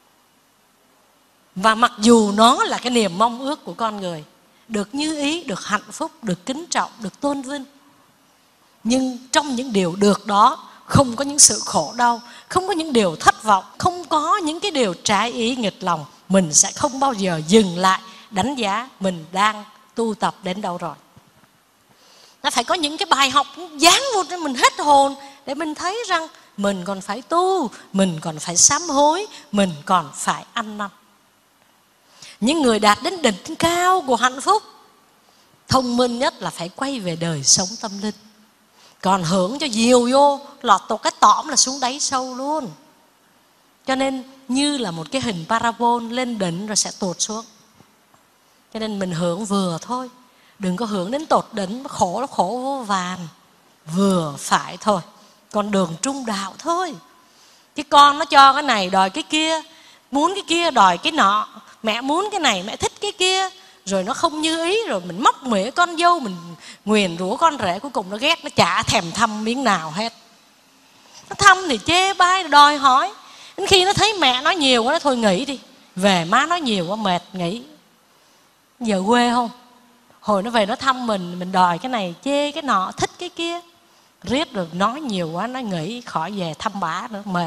Speaker 1: Và mặc dù nó là cái niềm mong ước của con người, được như ý, được hạnh phúc, được kính trọng, được tôn vinh, nhưng trong những điều được đó không có những sự khổ đau, không có những điều thất vọng, không có những cái điều trái ý nghịch lòng, mình sẽ không bao giờ dừng lại đánh giá mình đang tu tập đến đâu rồi. Nó phải có những cái bài học dán vô cho mình hết hồn, để mình thấy rằng mình còn phải tu, mình còn phải sám hối, mình còn phải ăn năn. Những người đạt đến đỉnh cao của hạnh phúc, thông minh nhất là phải quay về đời sống tâm linh. Còn hưởng cho nhiều vô, lọt một cái tõm là xuống đáy sâu luôn. Cho nên như là một cái hình parabol, lên đỉnh rồi sẽ tụt xuống. Cho nên mình hưởng vừa thôi, đừng có hưởng đến tột đỉnh, khổ nó khổ vô vàn. Vừa phải thôi, con đường trung đạo thôi. Cái con nó cho cái này đòi cái kia, muốn cái kia đòi cái nọ, mẹ muốn cái này mẹ thích cái kia, rồi nó không như ý, rồi mình móc mỉa con dâu, mình nguyền rủa con rể, cuối cùng nó ghét, nó chả thèm thăm miếng nào hết. Nó thăm thì chê bai, đòi hỏi. Đến khi nó thấy mẹ nói nhiều quá, nó thôi nghỉ đi. Về má nói nhiều quá mệt, nghỉ. Giờ quê không? Hồi nó về nó thăm mình, mình đòi cái này, chê cái nọ, thích cái kia, riết rồi nói nhiều quá, nó nghỉ, khỏi về thăm bả nữa, mệt.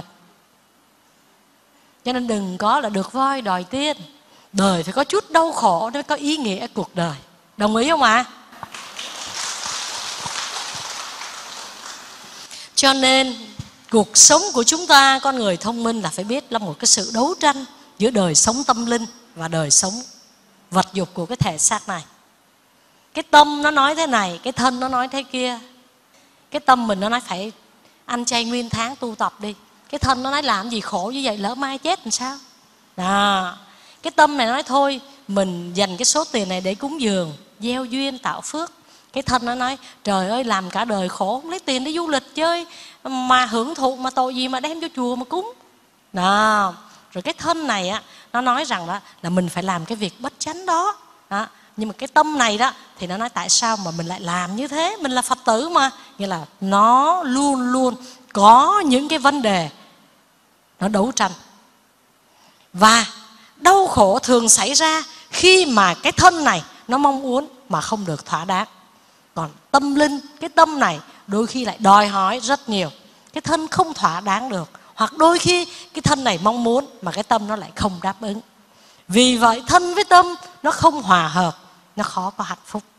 Speaker 1: Cho nên đừng có là được voi đòi tiên. Đời phải có chút đau khổ để có ý nghĩa cuộc đời. Đồng ý không ạ? À? Cho nên cuộc sống của chúng ta, con người thông minh là phải biết là một cái sự đấu tranh giữa đời sống tâm linh và đời sống vật dục của cái thể xác này. Cái tâm nó nói thế này, cái thân nó nói thế kia. Cái tâm mình nó nói phải ăn chay nguyên tháng tu tập đi. Cái thân nó nói làm gì khổ như vậy, lỡ mai chết làm sao? Đó. Cái tâm này nói thôi mình dành cái số tiền này để cúng dường, gieo duyên, tạo phước. Cái thân nó nói trời ơi làm cả đời khổ, không lấy tiền để du lịch chơi mà hưởng thụ, mà tội gì mà đem cho chùa mà cúng. Đó. Rồi cái thân này á, nó nói rằng đó là mình phải làm cái việc bất chánh đó. Đó. Nhưng mà cái tâm này đó thì nó nói tại sao mà mình lại làm như thế, mình là Phật tử mà. Nghĩa là nó luôn luôn có những cái vấn đề nó đấu tranh. Và Đau khổ thường xảy ra khi mà cái thân này nó mong muốn mà không được thỏa đáng. Còn tâm linh, cái tâm này đôi khi lại đòi hỏi rất nhiều, cái thân không thỏa đáng được. Hoặc đôi khi cái thân này mong muốn mà cái tâm nó lại không đáp ứng. Vì vậy thân với tâm nó không hòa hợp, nó khó có hạnh phúc.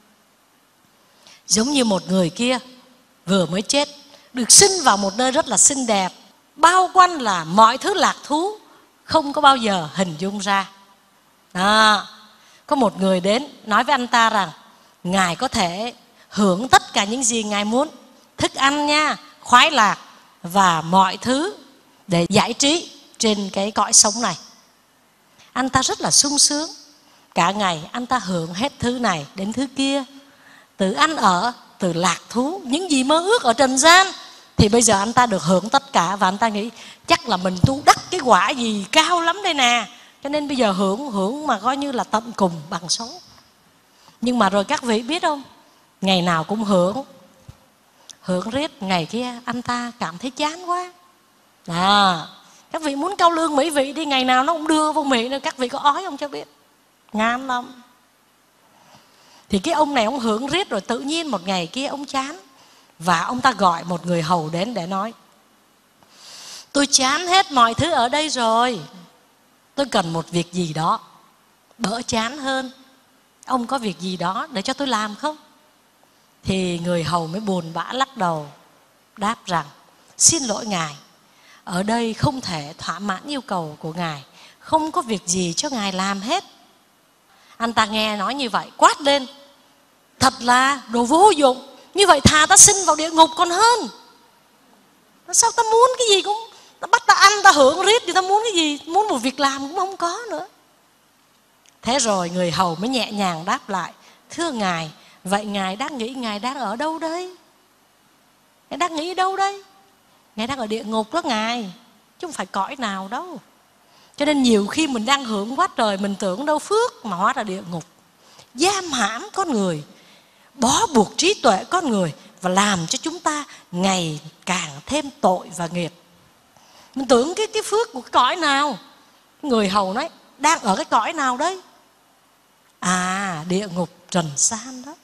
Speaker 1: Giống như một người kia vừa mới chết, được sinh vào một nơi rất là xinh đẹp, bao quanh là mọi thứ lạc thú, không có bao giờ hình dung ra. À, có một người đến nói với anh ta rằng Ngài có thể hưởng tất cả những gì Ngài muốn, thức ăn nha, khoái lạc và mọi thứ để giải trí trên cái cõi sống này. Anh ta rất là sung sướng, cả ngày anh ta hưởng hết thứ này đến thứ kia, từ ăn ở, từ lạc thú, những gì mơ ước ở trần gian. Thì bây giờ anh ta được hưởng tất cả, và anh ta nghĩ chắc là mình tu đắc cái quả gì cao lắm đây nè, cho nên bây giờ hưởng hưởng mà coi như là tận cùng bằng số. Nhưng mà rồi các vị biết không, ngày nào cũng hưởng, hưởng riết, ngày kia anh ta cảm thấy chán quá. À, các vị muốn cao lương mỹ vị đi, ngày nào nó cũng đưa vô miệng nữa, các vị có ói không cho biết, ngán lắm. Thì cái ông này ông hưởng riết rồi tự nhiên một ngày kia ông chán, và ông ta gọi một người hầu đến để nói: tôi chán hết mọi thứ ở đây rồi, tôi cần một việc gì đó đỡ chán hơn. Ông có việc gì đó để cho tôi làm không? Thì người hầu mới buồn bã lắc đầu, đáp rằng: xin lỗi ngài, ở đây không thể thỏa mãn yêu cầu của ngài, không có việc gì cho ngài làm hết. Anh ta nghe nói như vậy quát lên: thật là đồ vô dụng, như vậy thà ta sinh vào địa ngục còn hơn. Sao ta muốn cái gì cũng, ta bắt ta ăn, ta hưởng riết, thì ta muốn cái gì, muốn một việc làm cũng không có nữa. Thế rồi người hầu mới nhẹ nhàng đáp lại: thưa ngài, vậy ngài đang nghĩ ngài đang ở đâu đây? Ngài đang nghĩ đâu đây? Ngài đang ở địa ngục đó ngài, chứ không phải cõi nào đâu. Cho nên nhiều khi mình đang hưởng quá trời, mình tưởng đâu phước mà hóa ra địa ngục, giam hãm con người, bó buộc trí tuệ con người, và làm cho chúng ta ngày càng thêm tội và nghiệp. Mình tưởng cái, cái phước của cái cõi nào? Người hầu nói: đang ở cái cõi nào đấy? À, địa ngục trần gian đó.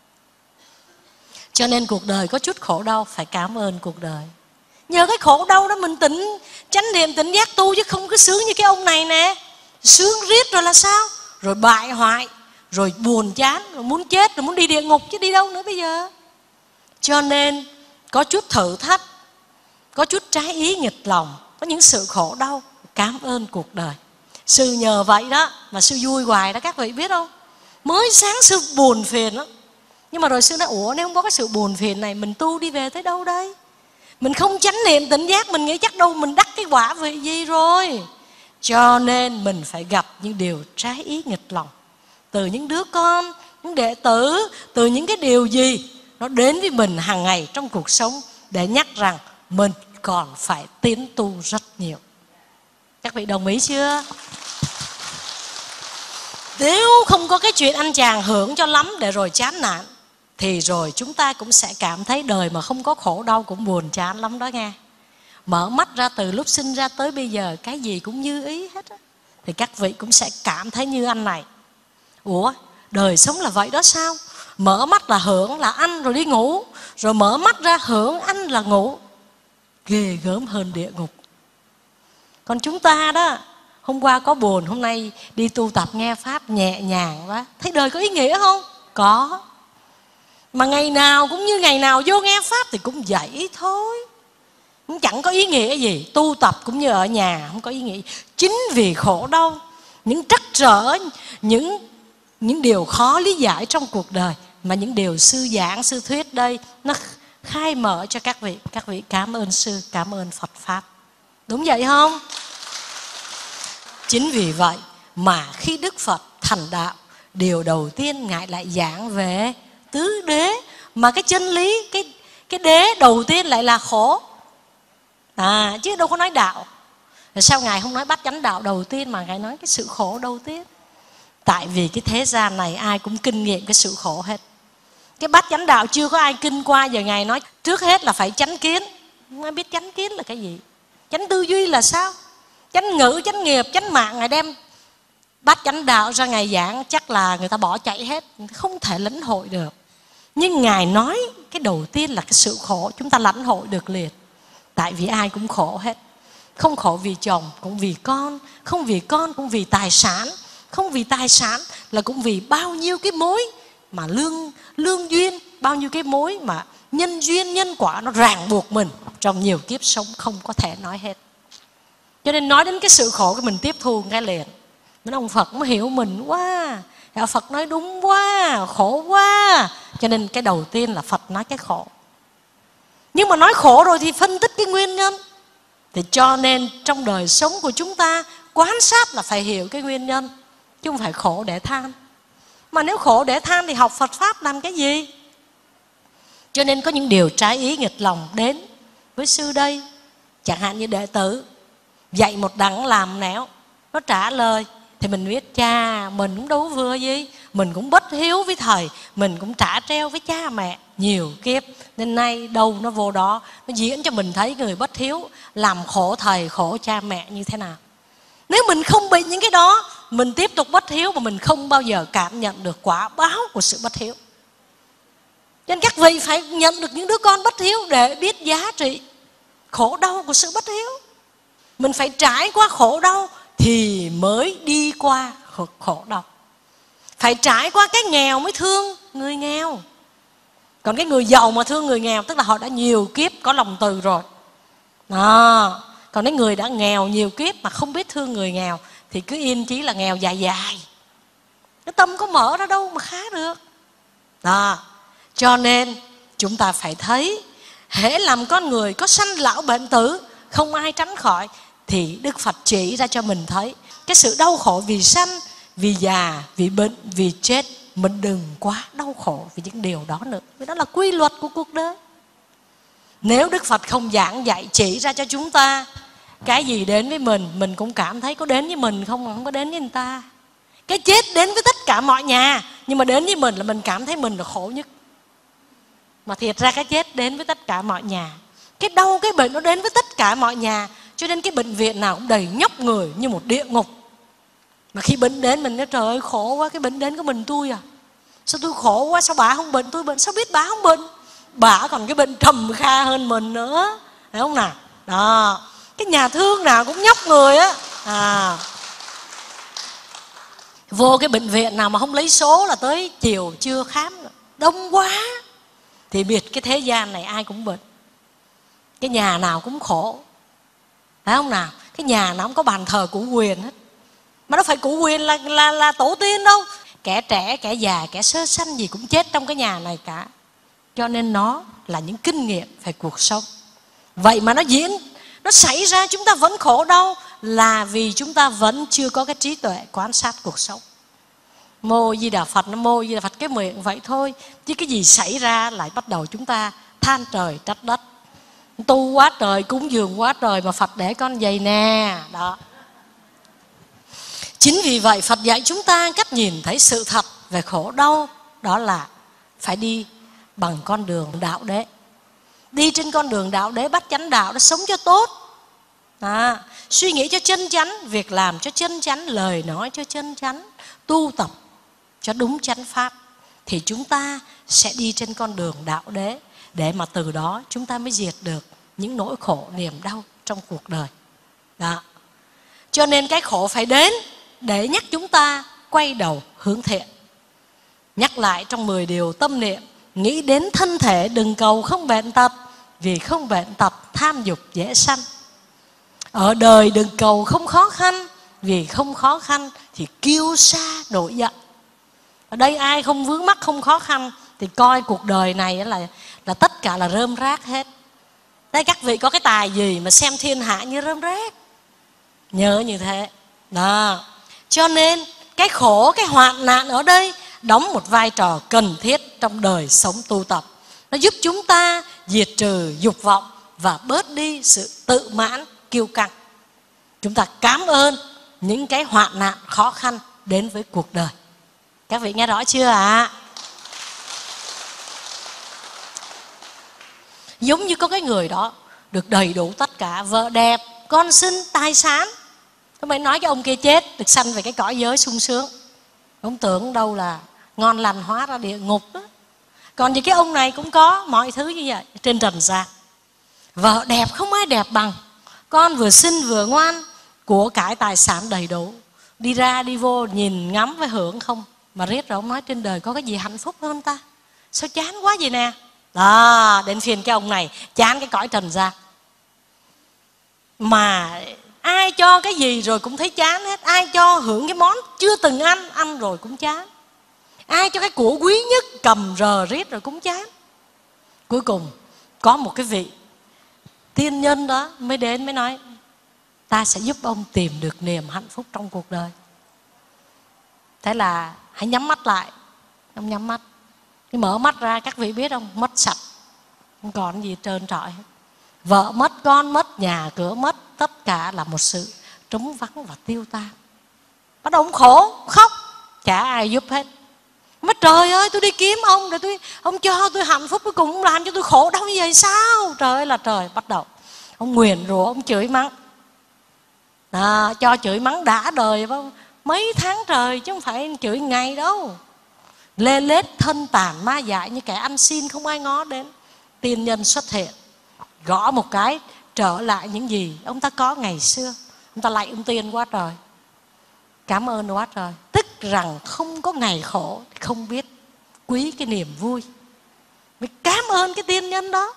Speaker 1: Cho nên cuộc đời có chút khổ đau, phải cảm ơn cuộc đời. Nhờ cái khổ đau đó mình tỉnh, chánh niệm tỉnh giác tu, chứ không có sướng như cái ông này nè. Sướng riết rồi là sao? Rồi bại hoại, rồi buồn chán, rồi muốn chết, rồi muốn đi địa ngục, chứ đi đâu nữa bây giờ. Cho nên có chút thử thách, có chút trái ý nghịch lòng, có những sự khổ đau, cảm ơn cuộc đời. Sư nhờ vậy đó mà sư vui hoài đó, các vị biết không? Mới sáng sư buồn phiền lắm, nhưng mà rồi sư nói: ủa, nếu không có cái sự buồn phiền này, mình tu đi về tới đâu đây? Mình không chánh niệm tỉnh giác, mình nghĩ chắc đâu mình đắc cái quả vị gì rồi. Cho nên mình phải gặp những điều trái ý nghịch lòng, từ những đứa con, những đệ tử, từ những cái điều gì nó đến với mình hàng ngày trong cuộc sống, để nhắc rằng mình còn phải tiến tu rất nhiều. Các vị đồng ý chưa? Nếu không có cái chuyện anh chàng hưởng cho lắm để rồi chán nản, thì rồi chúng ta cũng sẽ cảm thấy đời mà không có khổ đau cũng buồn chán lắm đó nghe. Mở mắt ra từ lúc sinh ra tới bây giờ, cái gì cũng như ý hết á. Thì các vị cũng sẽ cảm thấy như anh này: ủa, đời sống là vậy đó sao? Mở mắt là hưởng, là ăn rồi đi ngủ, rồi mở mắt ra hưởng, ăn là ngủ. Ghê gớm hơn địa ngục. Còn chúng ta đó, hôm qua có buồn, hôm nay đi tu tập nghe Pháp nhẹ nhàng quá. Thấy đời có ý nghĩa không? Có. Mà ngày nào cũng như ngày nào vô nghe Pháp thì cũng vậy thôi, cũng chẳng có ý nghĩa gì. Tu tập cũng như ở nhà, không có ý nghĩa. Chính vì khổ đau, những trắc trở, những, những điều khó lý giải trong cuộc đời, mà những điều sư giảng, sư thuyết đây nó khai mở cho các vị. Các vị cảm ơn sư, cảm ơn Phật Pháp. Đúng vậy không? Chính vì vậy mà khi Đức Phật thành đạo, điều đầu tiên Ngài lại giảng về tứ đế. Mà cái chân lý, cái, cái đế đầu tiên lại là khổ, à, chứ đâu có nói đạo. Rồi sao Ngài không nói bát chánh đạo đầu tiên, mà Ngài nói cái sự khổ đầu tiên? Tại vì cái thế gian này ai cũng kinh nghiệm cái sự khổ hết. Cái bát chánh đạo chưa có ai kinh qua, giờ Ngài nói trước hết là phải chánh kiến. Không ai biết chánh kiến là cái gì. Chánh tư duy là sao? Chánh ngữ, chánh nghiệp, chánh mạng, Ngài đem Bát chánh đạo ra Ngài giảng chắc là người ta bỏ chạy hết, không thể lãnh hội được. Nhưng Ngài nói cái đầu tiên là cái sự khổ, chúng ta lãnh hội được liền. Tại vì ai cũng khổ hết. Không khổ vì chồng, cũng vì con. Không vì con, cũng vì tài sản. Không vì tài sản là cũng vì bao nhiêu cái mối mà lương, lương duyên, bao nhiêu cái mối mà nhân duyên, nhân quả nó ràng buộc mình trong nhiều kiếp sống không có thể nói hết. Cho nên nói đến cái sự khổ cái mình tiếp thu ngay liền. Nên ông Phật mới hiểu mình quá. Đạo Phật nói đúng quá, khổ quá. Cho nên cái đầu tiên là Phật nói cái khổ. Nhưng mà nói khổ rồi thì phân tích cái nguyên nhân. Thì cho nên trong đời sống của chúng ta quan sát là phải hiểu cái nguyên nhân, chứ không phải khổ để than. Mà nếu khổ để than thì học Phật Pháp làm cái gì? Cho nên có những điều trái ý nghịch lòng đến với sư đây. Chẳng hạn như đệ tử dạy một đằng làm nẻo, nó trả lời thì mình biết cha mình cũng đâu vừa gì, mình cũng bất hiếu với thầy, mình cũng trả treo với cha mẹ nhiều kiếp, nên nay đâu nó vô đó, nó diễn cho mình thấy người bất hiếu làm khổ thầy khổ cha mẹ như thế nào. Nếu mình không bị những cái đó, mình tiếp tục bất hiếu mà mình không bao giờ cảm nhận được quả báo của sự bất hiếu. Cho nên các vị phải nhận được những đứa con bất hiếu để biết giá trị khổ đau của sự bất hiếu. Mình phải trải qua khổ đau thì mới đi qua khổ đau. Phải trải qua cái nghèo mới thương người nghèo. Còn cái người giàu mà thương người nghèo tức là họ đã nhiều kiếp có lòng từ rồi. Đó. Còn cái người đã nghèo nhiều kiếp mà không biết thương người nghèo thì cứ yên chí là nghèo dài dài. Cái tâm có mở ra đâu mà khá được. Đó. Cho nên chúng ta phải thấy hễ làm con người có sanh lão bệnh tử không ai tránh khỏi, thì Đức Phật chỉ ra cho mình thấy cái sự đau khổ vì sanh, vì già, vì bệnh, vì chết. Mình đừng quá đau khổ vì những điều đó nữa, vì đó là quy luật của cuộc đời. Nếu Đức Phật không giảng dạy chỉ ra cho chúng ta cái gì đến với mình, mình cũng cảm thấy có đến với mình không, không có đến với người ta. Cái chết đến với tất cả mọi nhà, nhưng mà đến với mình là mình cảm thấy mình là khổ nhất. Mà thiệt ra cái chết đến với tất cả mọi nhà. Cái đau, cái bệnh nó đến với tất cả mọi nhà. Cho nên cái bệnh viện nào cũng đầy nhóc người như một địa ngục. Mà khi bệnh đến mình nói trời ơi khổ quá, cái bệnh đến có mình tôi à. Sao tôi khổ quá, sao bà không bệnh, tôi bệnh. Sao biết bà không bệnh? Bà còn cái bệnh trầm kha hơn mình nữa. Thấy không nào? Đó. Cái nhà thương nào cũng nhóc người á. À. Vô cái bệnh viện nào mà không lấy số là tới chiều chưa khám nữa. Đông quá. Thì biết cái thế gian này ai cũng bệnh. Cái nhà nào cũng khổ. Thấy không nào? Cái nhà nào cũng có bàn thờ cụ quyền hết. Mà nó phải cụ quyền là, là, là tổ tiên đâu. Kẻ trẻ, kẻ già, kẻ sơ sanh gì cũng chết trong cái nhà này cả. Cho nên nó là những kinh nghiệm về cuộc sống. Vậy mà nó diễn, nó xảy ra chúng ta vẫn khổ đau là vì chúng ta vẫn chưa có cái trí tuệ quan sát cuộc sống. Mô Di Đà Phật, nó mô Di Đà Phật cái miệng vậy thôi. Chứ cái gì xảy ra lại bắt đầu chúng ta than trời trách đất. Tu quá trời, cúng dường quá trời mà Phật để con vậy nè. Đó. Chính vì vậy Phật dạy chúng ta cách nhìn thấy sự thật về khổ đau. Đó là phải đi bằng con đường đạo đế. Đi trên con đường đạo đế bắt chánh đạo để sống cho tốt. À, suy nghĩ cho chân chánh, việc làm cho chân chánh, lời nói cho chân chánh, tu tập cho đúng chánh pháp. Thì chúng ta sẽ đi trên con đường đạo đế. Để mà từ đó chúng ta mới diệt được những nỗi khổ niềm đau trong cuộc đời. Đó. Cho nên cái khổ phải đến để nhắc chúng ta quay đầu hướng thiện. Nhắc lại trong mười điều tâm niệm, nghĩ đến thân thể đừng cầu không bệnh tật, vì không bệnh tật tham dục dễ sanh. Ở đời đừng cầu không khó khăn, vì không khó khăn thì kiêu sa nổi giận. Ở đây ai không vướng mắc không khó khăn thì coi cuộc đời này là, là tất cả là rơm rác hết. Đây các vị có cái tài gì mà xem thiên hạ như rơm rác. Nhớ như thế. Đó. Cho nên cái khổ, cái hoạn nạn ở đây đóng một vai trò cần thiết trong đời sống tu tập. Nó giúp chúng ta diệt trừ dục vọng và bớt đi sự tự mãn, kiêu căng. Chúng ta cảm ơn những cái hoạn nạn khó khăn đến với cuộc đời. Các vị nghe rõ chưa ạ? À? Giống như có cái người đó được đầy đủ tất cả, vợ đẹp, con xinh, tài sản. Tôi mới nói cái ông kia chết, được sanh về cái cõi giới sung sướng. Ông tưởng đâu là ngon lành, hóa ra địa ngục đó. Còn vì cái ông này cũng có mọi thứ như vậy trên trần gian. Vợ đẹp không ai đẹp bằng, con vừa xinh vừa ngoan, của cải tài sản đầy đủ, đi ra đi vô nhìn ngắm với hưởng không. Mà riết rồi ông nói trên đời có cái gì hạnh phúc hơn ta? Sao chán quá vậy nè. Đó, đến phiền cái ông này chán cái cõi trần gian. Mà ai cho cái gì rồi cũng thấy chán hết. Ai cho hưởng cái món chưa từng ăn, ăn rồi cũng chán. Ai cho cái của quý nhất cầm rờ riết rồi cũng chán. Cuối cùng có một cái vị tiên nhân đó mới đến mới nói: ta sẽ giúp ông tìm được niềm hạnh phúc trong cuộc đời. Thế là hãy nhắm mắt lại. Ông nhắm mắt, cái mở mắt ra các vị biết không, mất sạch, không còn gì trơn trọi hết. Vợ mất, con mất, nhà cửa mất, tất cả là một sự trống vắng và tiêu tan. Bắt đầu ông khổ, khóc, chả ai giúp hết. Mà trời ơi, tôi đi kiếm ông để tôi, ông cho tôi hạnh phúc, cuối cùng ông làm cho tôi khổ đau như vậy sao? Trời ơi là trời. Bắt đầu ông nguyền rủa, ông chửi mắng. À, cho chửi mắng đã đời mấy tháng trời, chứ không phải chửi ngày đâu. Lê lết thân tàn ma dại như kẻ ăn xin không ai ngó đến. Tiên nhân xuất hiện, gõ một cái trở lại những gì ông ta có ngày xưa. Ông ta lạy ông tiên quá trời, cảm ơn quá trời. Tức rằng không có ngày khổ thì không biết quý cái niềm vui. Mới cảm ơn cái tiên nhân đó.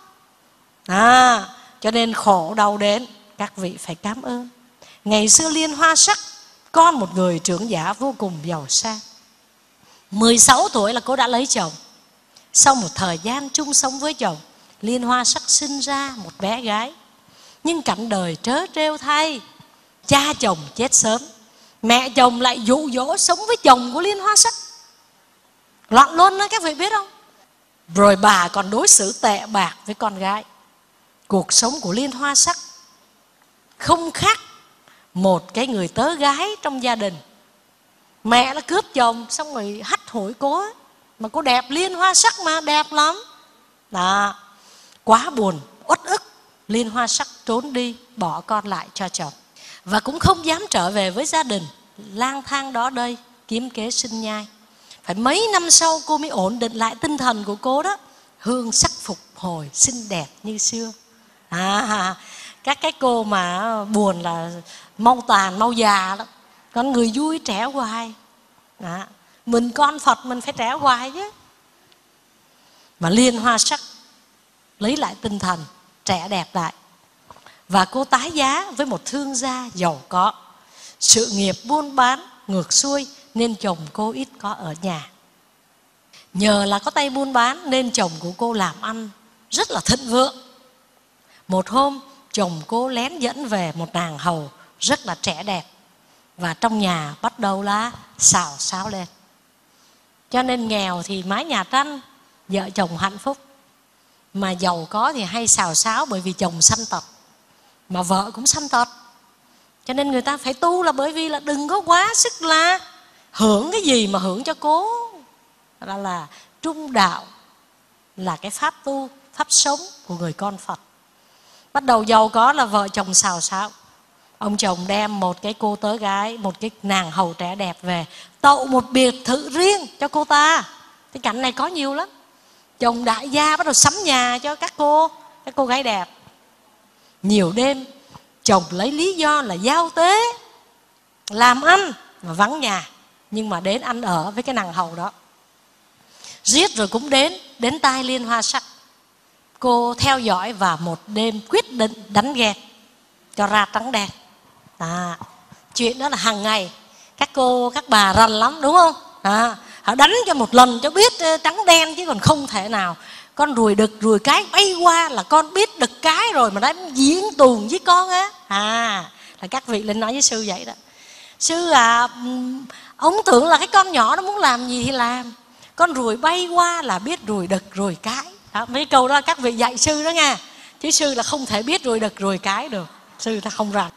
Speaker 1: À, cho nên khổ đau đến các vị phải cảm ơn. Ngày xưa Liên Hoa Sắc, con một người trưởng giả vô cùng giàu sang. mười sáu tuổi là cô đã lấy chồng. Sau một thời gian chung sống với chồng, Liên Hoa Sắc sinh ra một bé gái. Nhưng cảnh đời trớ trêu thay, cha chồng chết sớm, mẹ chồng lại dụ dỗ sống với chồng của Liên Hoa Sắc. Loạn luôn đó các vị biết không. Rồi bà còn đối xử tệ bạc với con gái. Cuộc sống của Liên Hoa Sắc không khác một cái người tớ gái trong gia đình. Mẹ nó cướp chồng xong rồi hắt hủi cô. Mà cô đẹp Liên Hoa Sắc mà, đẹp lắm. Đó, quá buồn, uất ức, Liên Hoa Sắc trốn đi, bỏ con lại cho chồng. Và cũng không dám trở về với gia đình, lang thang đó đây, kiếm kế sinh nhai. Phải mấy năm sau cô mới ổn định lại tinh thần của cô đó. Hương sắc phục hồi, xinh đẹp như xưa. À, các cái cô mà buồn là mau tàn, mau già lắm. Còn người vui trẻ hoài. Đó. Mình con Phật mình phải trẻ hoài chứ. Mà Liên Hoa Sắc lấy lại tinh thần, trẻ đẹp lại. Và cô tái giá với một thương gia giàu có. Sự nghiệp buôn bán ngược xuôi nên chồng cô ít có ở nhà. Nhờ là có tay buôn bán nên chồng của cô làm ăn rất là thịnh vượng. Một hôm chồng cô lén dẫn về một nàng hầu rất là trẻ đẹp. Và trong nhà bắt đầu là xào xáo lên. Cho nên nghèo thì mái nhà tranh, vợ chồng hạnh phúc. Mà giàu có thì hay xào xáo bởi vì chồng sanh tật, mà vợ cũng sanh tật. Cho nên người ta phải tu là bởi vì là đừng có quá sức là hưởng cái gì mà hưởng cho cố. Đó là trung đạo, là cái pháp tu, pháp sống của người con Phật. Bắt đầu giàu có là vợ chồng xào xáo. Ông chồng đem một cái cô tớ gái, một cái nàng hầu trẻ đẹp về, tậu một biệt thự riêng cho cô ta. Cái cảnh này có nhiều lắm. Chồng đại gia bắt đầu sắm nhà cho các cô, các cô gái đẹp. Nhiều đêm chồng lấy lý do là giao tế, làm ăn mà vắng nhà, nhưng mà đến ăn ở với cái nàng hầu đó. Riết rồi cũng đến, đến tai Liên Hoa Sắc. Cô theo dõi và một đêm quyết định đánh ghen cho ra trắng đen. À, chuyện đó là hàng ngày các cô, các bà rành lắm đúng không? À, họ đánh cho một lần cho biết trắng đen chứ còn không thể nào. Con ruồi đực, ruồi cái bay qua là con biết đực cái rồi mà đánh diễn tuồng với con á. À, là các vị lên nói với sư vậy đó. Sư à, ông tưởng là cái con nhỏ nó muốn làm gì thì làm. Con ruồi bay qua là biết ruồi đực, ruồi cái. Đó, mấy câu đó các vị dạy sư đó nha. Chứ sư là không thể biết ruồi đực, ruồi cái được. Sư ta không rành.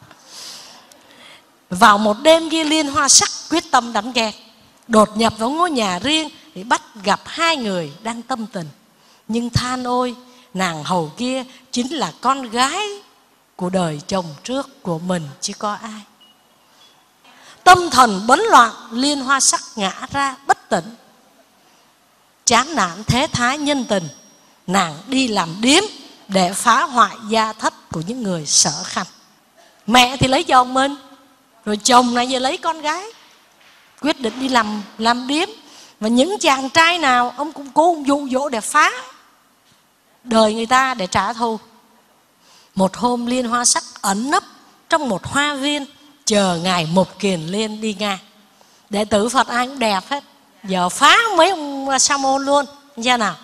Speaker 1: Vào một đêm kia Liên Hoa Sắc quyết tâm đánh ghen, đột nhập vào ngôi nhà riêng để bắt gặp hai người đang tâm tình. Nhưng than ôi, nàng hầu kia chính là con gái của đời chồng trước của mình chứ có ai. Tâm thần bấn loạn, Liên Hoa Sắc ngã ra bất tỉnh. Chán nản thế thái nhân tình, nàng đi làm điếm để phá hoại gia thất của những người Sở Khanh. Mẹ thì lấy chồng mình, rồi chồng này giờ lấy con gái, quyết định đi làm làm điếm. Và những chàng trai nào ông cũng cố dụ dỗ để phá đời người ta để trả thù. Một hôm Liên Hoa Sắc ẩn nấp trong một hoa viên, chờ ngài Mục Kiền Liên đi ngang. Đệ tử Phật ai cũng đẹp hết, giờ phá mấy ông sa môn luôn. Ra nào,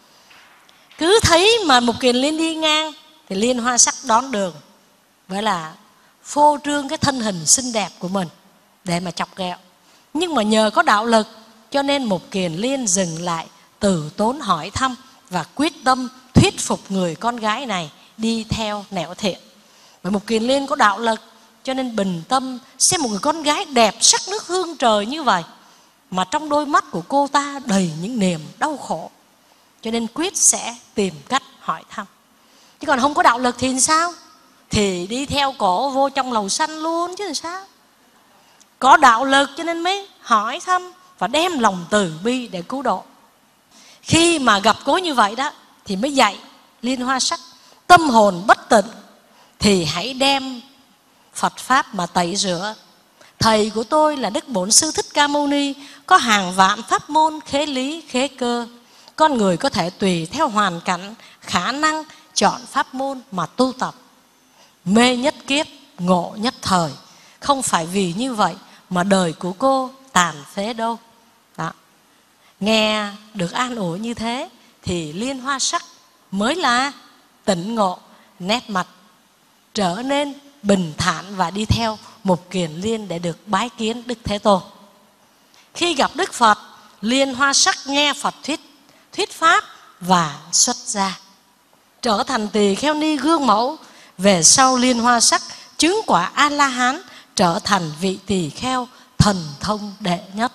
Speaker 1: cứ thấy mà Mục Kiền Liên đi ngang thì Liên Hoa Sắc đón đường, vậy là phô trương cái thân hình xinh đẹp của mình để mà chọc ghẹo. Nhưng mà nhờ có đạo lực cho nên Mục Kiền Liên dừng lại, từ tốn hỏi thăm và quyết tâm thuyết phục người con gái này đi theo nẻo thiện. Và Mục Kiền Liên có đạo lực cho nên bình tâm xem một người con gái đẹp sắc nước hương trời như vậy, mà trong đôi mắt của cô ta đầy những niềm đau khổ, cho nên quyết sẽ tìm cách hỏi thăm. Chứ còn không có đạo lực thì sao? Thì đi theo cổ vô trong lầu xanh luôn chứ làm sao. Có đạo lực cho nên mới hỏi thăm và đem lòng từ bi để cứu độ. Khi mà gặp cố như vậy đó thì mới dạy Liên Hoa Sắc, tâm hồn bất tịnh thì hãy đem Phật Pháp mà tẩy rửa. Thầy của tôi là Đức Bổn Sư Thích Ca Mâu Ni có hàng vạn pháp môn khế lý khế cơ. Con người có thể tùy theo hoàn cảnh, khả năng chọn pháp môn mà tu tập. Mê nhất kiếp, ngộ nhất thời. Không phải vì như vậy mà đời của cô tàn phế đâu. Đó. Nghe được an ủi như thế thì Liên Hoa Sắc mới là tỉnh ngộ, nét mặt trở nên bình thản và đi theo Mục Kiền Liên để được bái kiến Đức Thế Tôn. Khi gặp Đức Phật, Liên Hoa Sắc nghe Phật thuyết thuyết pháp và xuất gia, trở thành tỳ kheo ni gương mẫu. Về sau Liên Hoa Sắc chứng quả A La Hán, trở thành vị tỳ kheo thần thông đệ nhất.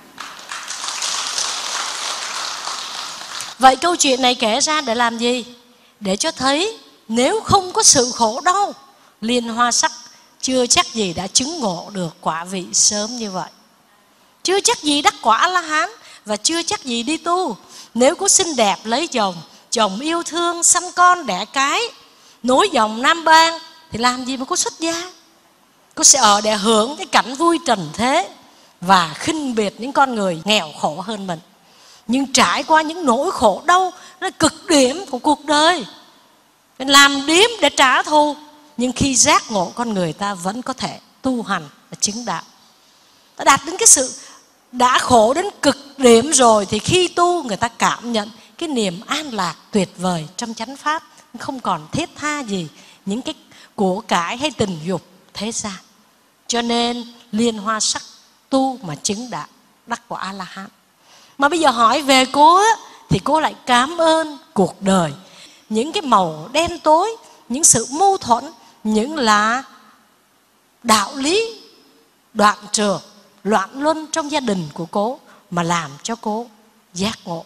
Speaker 1: Vậy câu chuyện này kể ra để làm gì? Để cho thấy nếu không có sự khổ đau, Liên Hoa Sắc chưa chắc gì đã chứng ngộ được quả vị sớm như vậy, chưa chắc gì đắc quả A-la-hán, và chưa chắc gì đi tu. Nếu có xinh đẹp lấy chồng, chồng yêu thương, sanh con đẻ cái, nối dòng nam bang, thì làm gì mà có xuất gia? Cô sẽ ở để hưởng cái cảnh vui trần thế và khinh biệt những con người nghèo khổ hơn mình. Nhưng trải qua những nỗi khổ đau, nó cực điểm của cuộc đời, làm điếm để trả thù. Nhưng khi giác ngộ, con người ta vẫn có thể tu hành và chứng đạo. Ta đạt đến cái sự đã khổ đến cực điểm rồi, thì khi tu người ta cảm nhận cái niềm an lạc tuyệt vời trong chánh pháp, không còn thiết tha gì những cái của cải hay tình dục thế gian. Cho nên Liên Hoa Sắc tu mà chứng đạo, đắc quả A-la-hán. Mà bây giờ hỏi về cô á, thì cô lại cảm ơn cuộc đời, những cái màu đen tối, những sự mâu thuẫn, những là đạo lý đoạn trường, loạn luân trong gia đình của cô mà làm cho cô giác ngộ.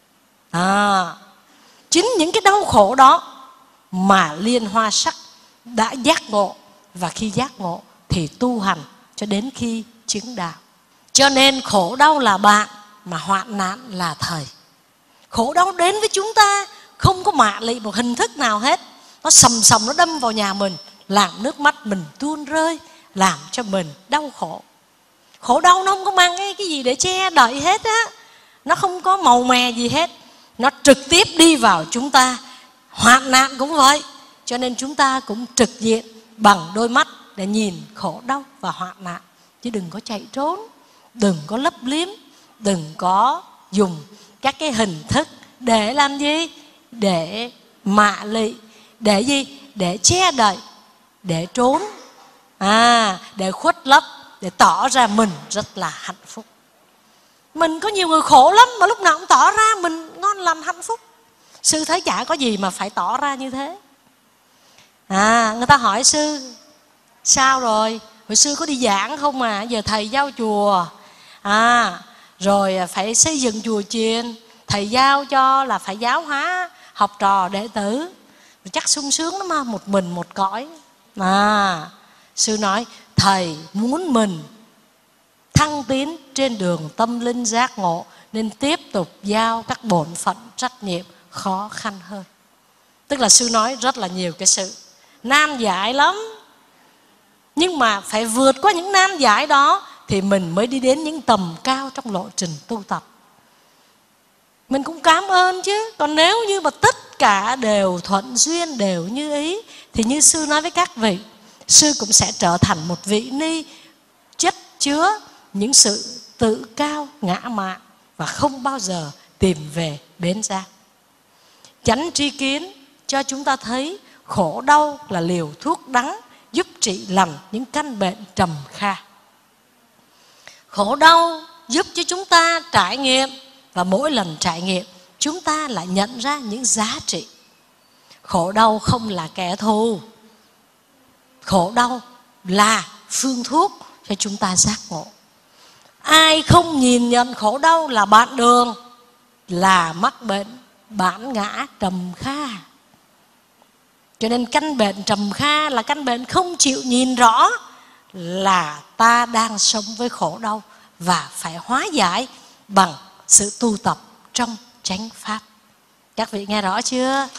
Speaker 1: À, chính những cái đau khổ đó mà Liên Hoa Sắc đã giác ngộ, và khi giác ngộ thì tu hành cho đến khi chứng đạo. Cho nên khổ đau là bạn, mà hoạn nạn là thầy. Khổ đau đến với chúng ta không có mạ lị một hình thức nào hết. Nó sầm sầm, nó đâm vào nhà mình, làm nước mắt mình tuôn rơi, làm cho mình đau khổ. Khổ đau nó không có mang cái, cái gì để che đậy hết á. Nó không có màu mè gì hết. Nó trực tiếp đi vào chúng ta. Hoạn nạn cũng vậy. Cho nên chúng ta cũng trực diện bằng đôi mắt để nhìn khổ đau và hoạn nạn. Chứ đừng có chạy trốn, đừng có lấp liếm, đừng có dùng các cái hình thức để làm gì? Để mạ lị, để gì? Để che đậy, để trốn, à, để khuất lấp, để tỏ ra mình rất là hạnh phúc. Mình có nhiều người khổ lắm mà lúc nào cũng tỏ ra mình ngon lành hạnh phúc. Sư thấy chả có gì mà phải tỏ ra như thế. À, người ta hỏi sư sao rồi? Hồi sư có đi giảng không à? Giờ thầy giao chùa, à, rồi phải xây dựng chùa chiền, thầy giao cho là phải giáo hóa học trò đệ tử, chắc sung sướng lắm mà, một mình một cõi. À, sư nói thầy muốn mình thăng tiến trên đường tâm linh giác ngộ, nên tiếp tục giao các bổn phận trách nhiệm khó khăn hơn. Tức là sư nói rất là nhiều cái sự nan giải lắm, nhưng mà phải vượt qua những nan giải đó thì mình mới đi đến những tầm cao trong lộ trình tu tập. Mình cũng cảm ơn chứ. Còn nếu như mà tất cả đều thuận duyên, đều như ý, thì như sư nói với các vị, sư cũng sẽ trở thành một vị ni chất chứa những sự tự cao ngã mạn và không bao giờ tìm về bến giác. Chánh tri kiến cho chúng ta thấy khổ đau là liều thuốc đắng giúp trị lành những căn bệnh trầm kha. Khổ đau giúp cho chúng ta trải nghiệm, và mỗi lần trải nghiệm chúng ta lại nhận ra những giá trị. Khổ đau không là kẻ thù, khổ đau là phương thuốc cho chúng ta giác ngộ. Ai không nhìn nhận khổ đau là bạn đường, là mắc bệnh bản ngã trầm kha. Cho nên căn bệnh trầm kha là căn bệnh không chịu nhìn rõ là ta đang sống với khổ đau, và phải hóa giải bằng sự tu tập trong chánh pháp. Các vị nghe rõ chưa?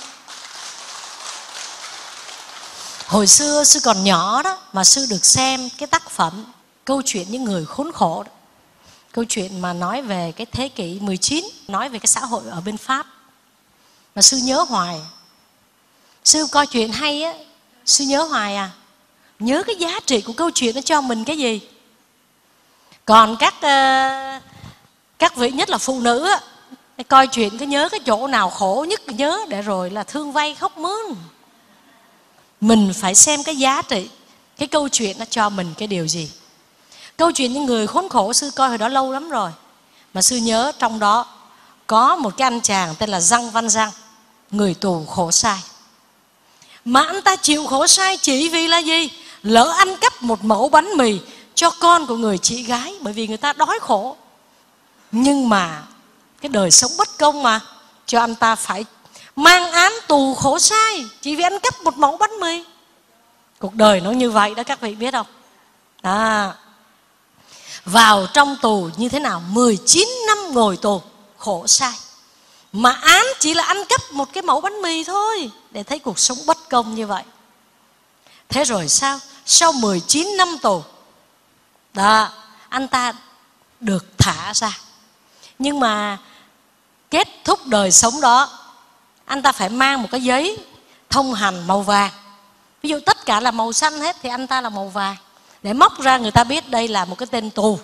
Speaker 1: Hồi xưa sư còn nhỏ đó, mà sư được xem cái tác phẩm Câu chuyện những người khốn khổ đó. Câu chuyện mà nói về cái thế kỷ mười chín, nói về cái xã hội ở bên Pháp, mà sư nhớ hoài. Sư coi chuyện hay á, sư nhớ hoài à. Nhớ cái giá trị của câu chuyện nó cho mình cái gì. Còn các uh, các vị nhất là phụ nữ á, coi chuyện cứ nhớ cái chỗ nào khổ nhất nhớ, để rồi là thương vay khóc mướn. Mình phải xem cái giá trị, cái câu chuyện nó cho mình cái điều gì. Câu chuyện những người khốn khổ sư coi hồi đó lâu lắm rồi, mà sư nhớ trong đó có một cái anh chàng tên là Giang Văn Giang, người tù khổ sai. Mà anh ta chịu khổ sai chỉ vì là gì? Lỡ ăn cắp một mẩu bánh mì cho con của người chị gái, bởi vì người ta đói khổ. Nhưng mà cái đời sống bất công mà, cho anh ta phải mang án tù khổ sai chỉ vì ăn cắp một mẩu bánh mì. Cuộc đời nó như vậy đó, các vị biết không? À, vào trong tù như thế nào? mười chín năm ngồi tù khổ sai, mà án chỉ là ăn cắp một cái mẩu bánh mì thôi, để thấy cuộc sống bất công như vậy. Thế rồi sao? Sau mười chín năm tù đó, anh ta được thả ra. Nhưng mà kết thúc đời sống đó, anh ta phải mang một cái giấy thông hành màu vàng. Ví dụ tất cả là màu xanh hết thì anh ta là màu vàng, để móc ra người ta biết đây là một cái tên tù.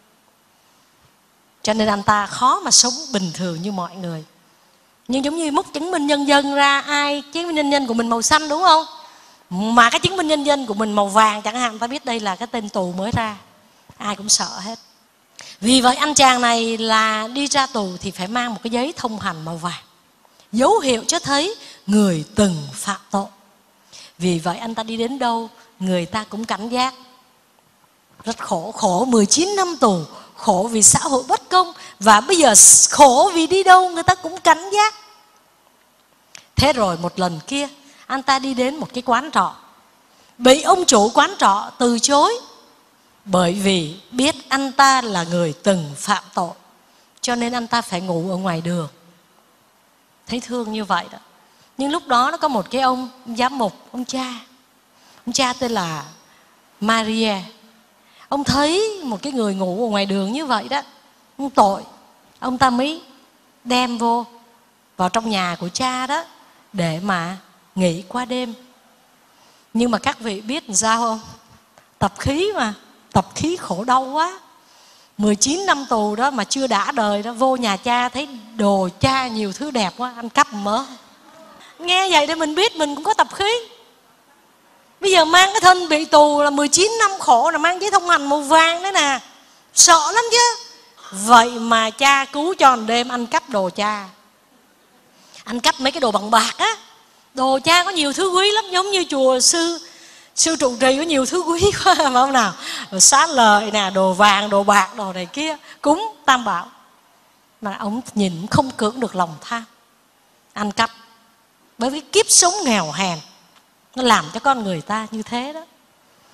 Speaker 1: Cho nên anh ta khó mà sống bình thường như mọi người. Nhưng giống như móc chứng minh nhân dân ra, ai chứng minh nhân dân của mình màu xanh đúng không? Mà cái chứng minh nhân dân của mình màu vàng chẳng hạn, ta biết đây là cái tên tù mới ra, ai cũng sợ hết. Vì vậy anh chàng này là đi ra tù thì phải mang một cái giấy thông hành màu vàng, dấu hiệu cho thấy người từng phạm tội. Vì vậy anh ta đi đến đâu người ta cũng cảnh giác. Rất khổ, khổ mười chín năm tù, khổ vì xã hội bất công, và bây giờ khổ vì đi đâu người ta cũng cảnh giác. Thế rồi một lần kia anh ta đi đến một cái quán trọ, bị ông chủ quán trọ từ chối, bởi vì biết anh ta là người từng phạm tội, cho nên anh ta phải ngủ ở ngoài đường. Thấy thương như vậy đó. Nhưng lúc đó nó có một cái ông giám mục, ông cha Ông cha tên là Maria. Ông thấy một cái người ngủ ở ngoài đường như vậy đó, ông tội. Ông ta mới đem vô Vào trong nhà của cha đó, để mà nghỉ qua đêm. Nhưng mà các vị biết làm sao không? Tập khí mà, tập khí khổ đau quá. mười chín năm tù đó mà chưa đã đời đó, vô nhà cha thấy đồ cha nhiều thứ đẹp quá, ăn cắp mớ. Nghe vậy để mình biết mình cũng có tập khí. Bây giờ mang cái thân bị tù là mười chín năm khổ, là mang giấy thông hành màu vàng đấy nè, sợ lắm chứ. Vậy mà cha cứu cho một đêm ăn cắp đồ cha. Ăn cắp mấy cái đồ bằng bạc á. Đồ cha có nhiều thứ quý lắm, giống như chùa sư Sư trụ trì có nhiều thứ quý quá, phải không nào? Rồi xá lợi nè, đồ vàng, đồ bạc, đồ này kia, cúng tam bảo. Mà ông nhìn không cưỡng được lòng tham, ăn cắp. Bởi vì kiếp sống nghèo hèn nó làm cho con người ta như thế đó.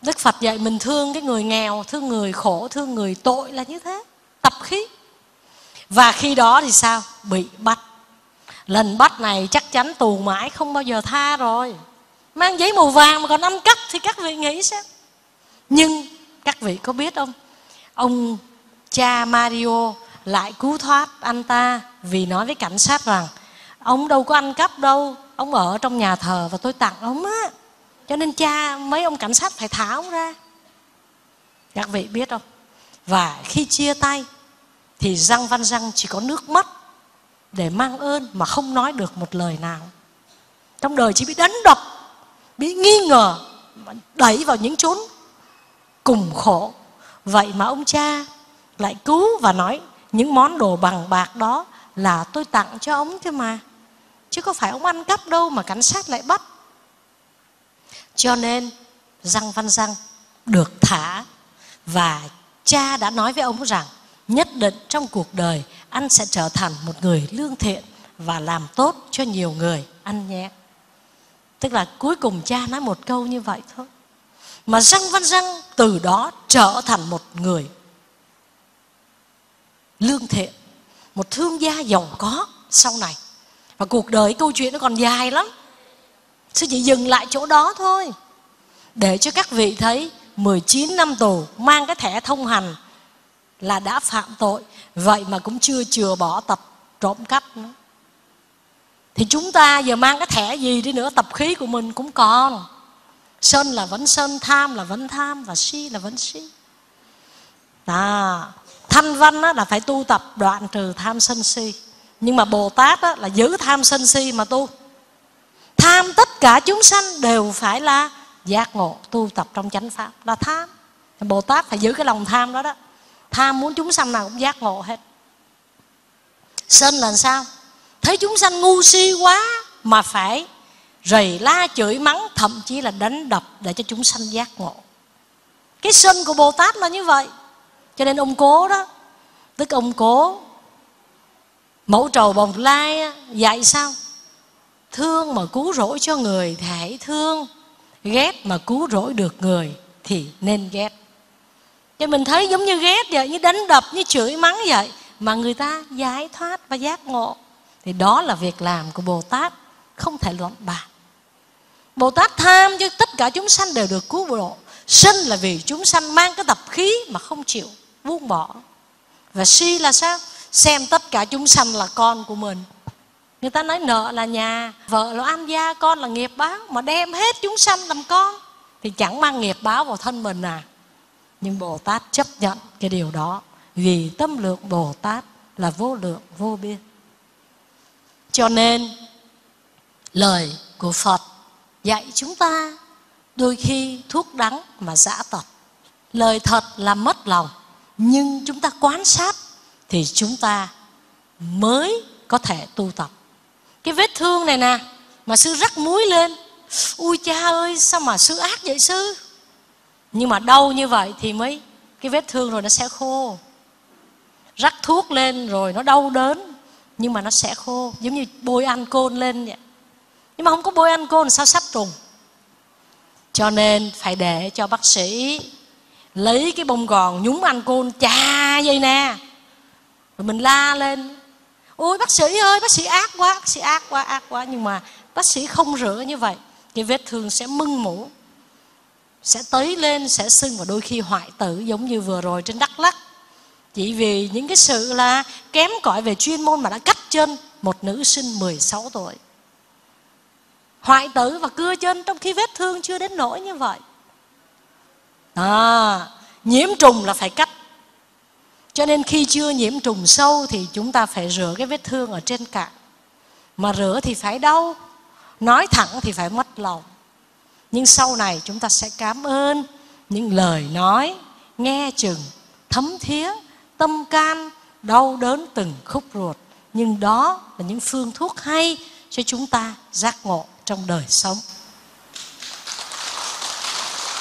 Speaker 1: Đức Phật dạy mình thương cái người nghèo, thương người khổ, thương người tội là như thế, tập khí. Và khi đó thì sao? Bị bắt. Lần bắt này chắc chắn tù mãi không bao giờ tha rồi. Mang giấy màu vàng mà còn ăn cắp thì các vị nghĩ sao? Nhưng các vị có biết không, ông cha Mario lại cứu thoát anh ta vì nói với cảnh sát rằng ông đâu có ăn cắp đâu, ông ở trong nhà thờ và tôi tặng ông á, cho nên cha mấy ông cảnh sát phải thả ông ra. Các vị biết không? Và khi chia tay thì Giang Văn Giang chỉ có nước mắt để mang ơn mà không nói được một lời nào. Trong đời chỉ bị đánh đập, bị nghi ngờ, đẩy vào những chốn cùng khổ. Vậy mà ông cha lại cứu và nói những món đồ bằng bạc đó là tôi tặng cho ông chứ mà, chứ có phải ông ăn cắp đâu mà cảnh sát lại bắt. Cho nên Giang Văn Giang được thả. Và cha đã nói với ông rằng nhất định trong cuộc đời anh sẽ trở thành một người lương thiện và làm tốt cho nhiều người anh nhé. Tức là cuối cùng cha nói một câu như vậy thôi. Mà Giang Văn Giang từ đó trở thành một người lương thiện, một thương gia giàu có sau này. Và cuộc đời câu chuyện nó còn dài lắm, sư chỉ dừng lại chỗ đó thôi để cho các vị thấy mười chín năm tù mang cái thẻ thông hành là đã phạm tội, vậy mà cũng chưa chừa bỏ tập trộm cắp nữa. Thì chúng ta giờ mang cái thẻ gì đi nữa, tập khí của mình cũng còn. Sân là vẫn sân, tham là vẫn tham, và si là vẫn si. À, Thanh Văn á, là phải tu tập đoạn trừ tham sân si. Nhưng mà Bồ Tát á, là giữ tham sân si mà tu. Tham tất cả chúng sanh đều phải là giác ngộ, tu tập trong chánh pháp là tham. Bồ Tát phải giữ cái lòng tham đó đó. Tham muốn chúng sanh nào cũng giác ngộ hết. Sân là sao? Thấy chúng sanh ngu si quá mà phải rầy la chửi mắng, thậm chí là đánh đập để cho chúng sanh giác ngộ. Cái sân của Bồ Tát là như vậy. Cho nên ông Cố đó, tức ông Cố Mẫu Trầu Bồng Lai dạy sao? Thương mà cứu rỗi cho người thì hãy thương, ghét mà cứu rỗi được người thì nên ghét. Cho mình thấy giống như ghét vậy, như đánh đập, như chửi mắng vậy, mà người ta giải thoát và giác ngộ, thì đó là việc làm của Bồ Tát, không thể luận bàn. Bồ Tát tham cho tất cả chúng sanh đều được cứu độ. Sân là vì chúng sanh mang cái tập khí mà không chịu buông bỏ. Và si là sao? Xem tất cả chúng sanh là con của mình. Người ta nói nợ là nhà, vợ là ăn gia, con là nghiệp báo, mà đem hết chúng sanh làm con thì chẳng mang nghiệp báo vào thân mình à. Nhưng Bồ Tát chấp nhận cái điều đó, vì tâm lượng Bồ Tát là vô lượng vô biên. Cho nên lời của Phật dạy chúng ta đôi khi thuốc đắng mà dã tật. Lời thật làm mất lòng, nhưng chúng ta quan sát thì chúng ta mới có thể tu tập. Cái vết thương này nè, mà sư rắc muối lên, ui cha ơi sao mà sư ác vậy sư. Nhưng mà đau như vậy thì mới, cái vết thương rồi nó sẽ khô. Rắc thuốc lên rồi nó đau đớn, nhưng mà nó sẽ khô. Giống như bôi ancol lên vậy. Nhưng mà không có bôi ancol sao sát trùng. Cho nên phải để cho bác sĩ lấy cái bông gòn nhúng ancol chà vậy nè, rồi mình la lên, ôi bác sĩ ơi, bác sĩ ác quá, bác sĩ ác quá, ác quá. Nhưng mà bác sĩ không rửa như vậy, cái vết thương sẽ mưng mủ, sẽ tấy lên, sẽ sưng, và đôi khi hoại tử, giống như vừa rồi trên Đắk Lắk. Chỉ vì những cái sự là kém cỏi về chuyên môn mà đã cắt chân một nữ sinh mười sáu tuổi. Hoại tử và cưa chân trong khi vết thương chưa đến nỗi như vậy. À, nhiễm trùng là phải cắt. Cho nên khi chưa nhiễm trùng sâu thì chúng ta phải rửa cái vết thương ở trên cạn. Mà rửa thì phải đau, nói thẳng thì phải mất lòng. Nhưng sau này chúng ta sẽ cảm ơn những lời nói nghe chừng, thấm thía, tâm can, đau đớn từng khúc ruột. Nhưng đó là những phương thuốc hay cho chúng ta giác ngộ trong đời sống.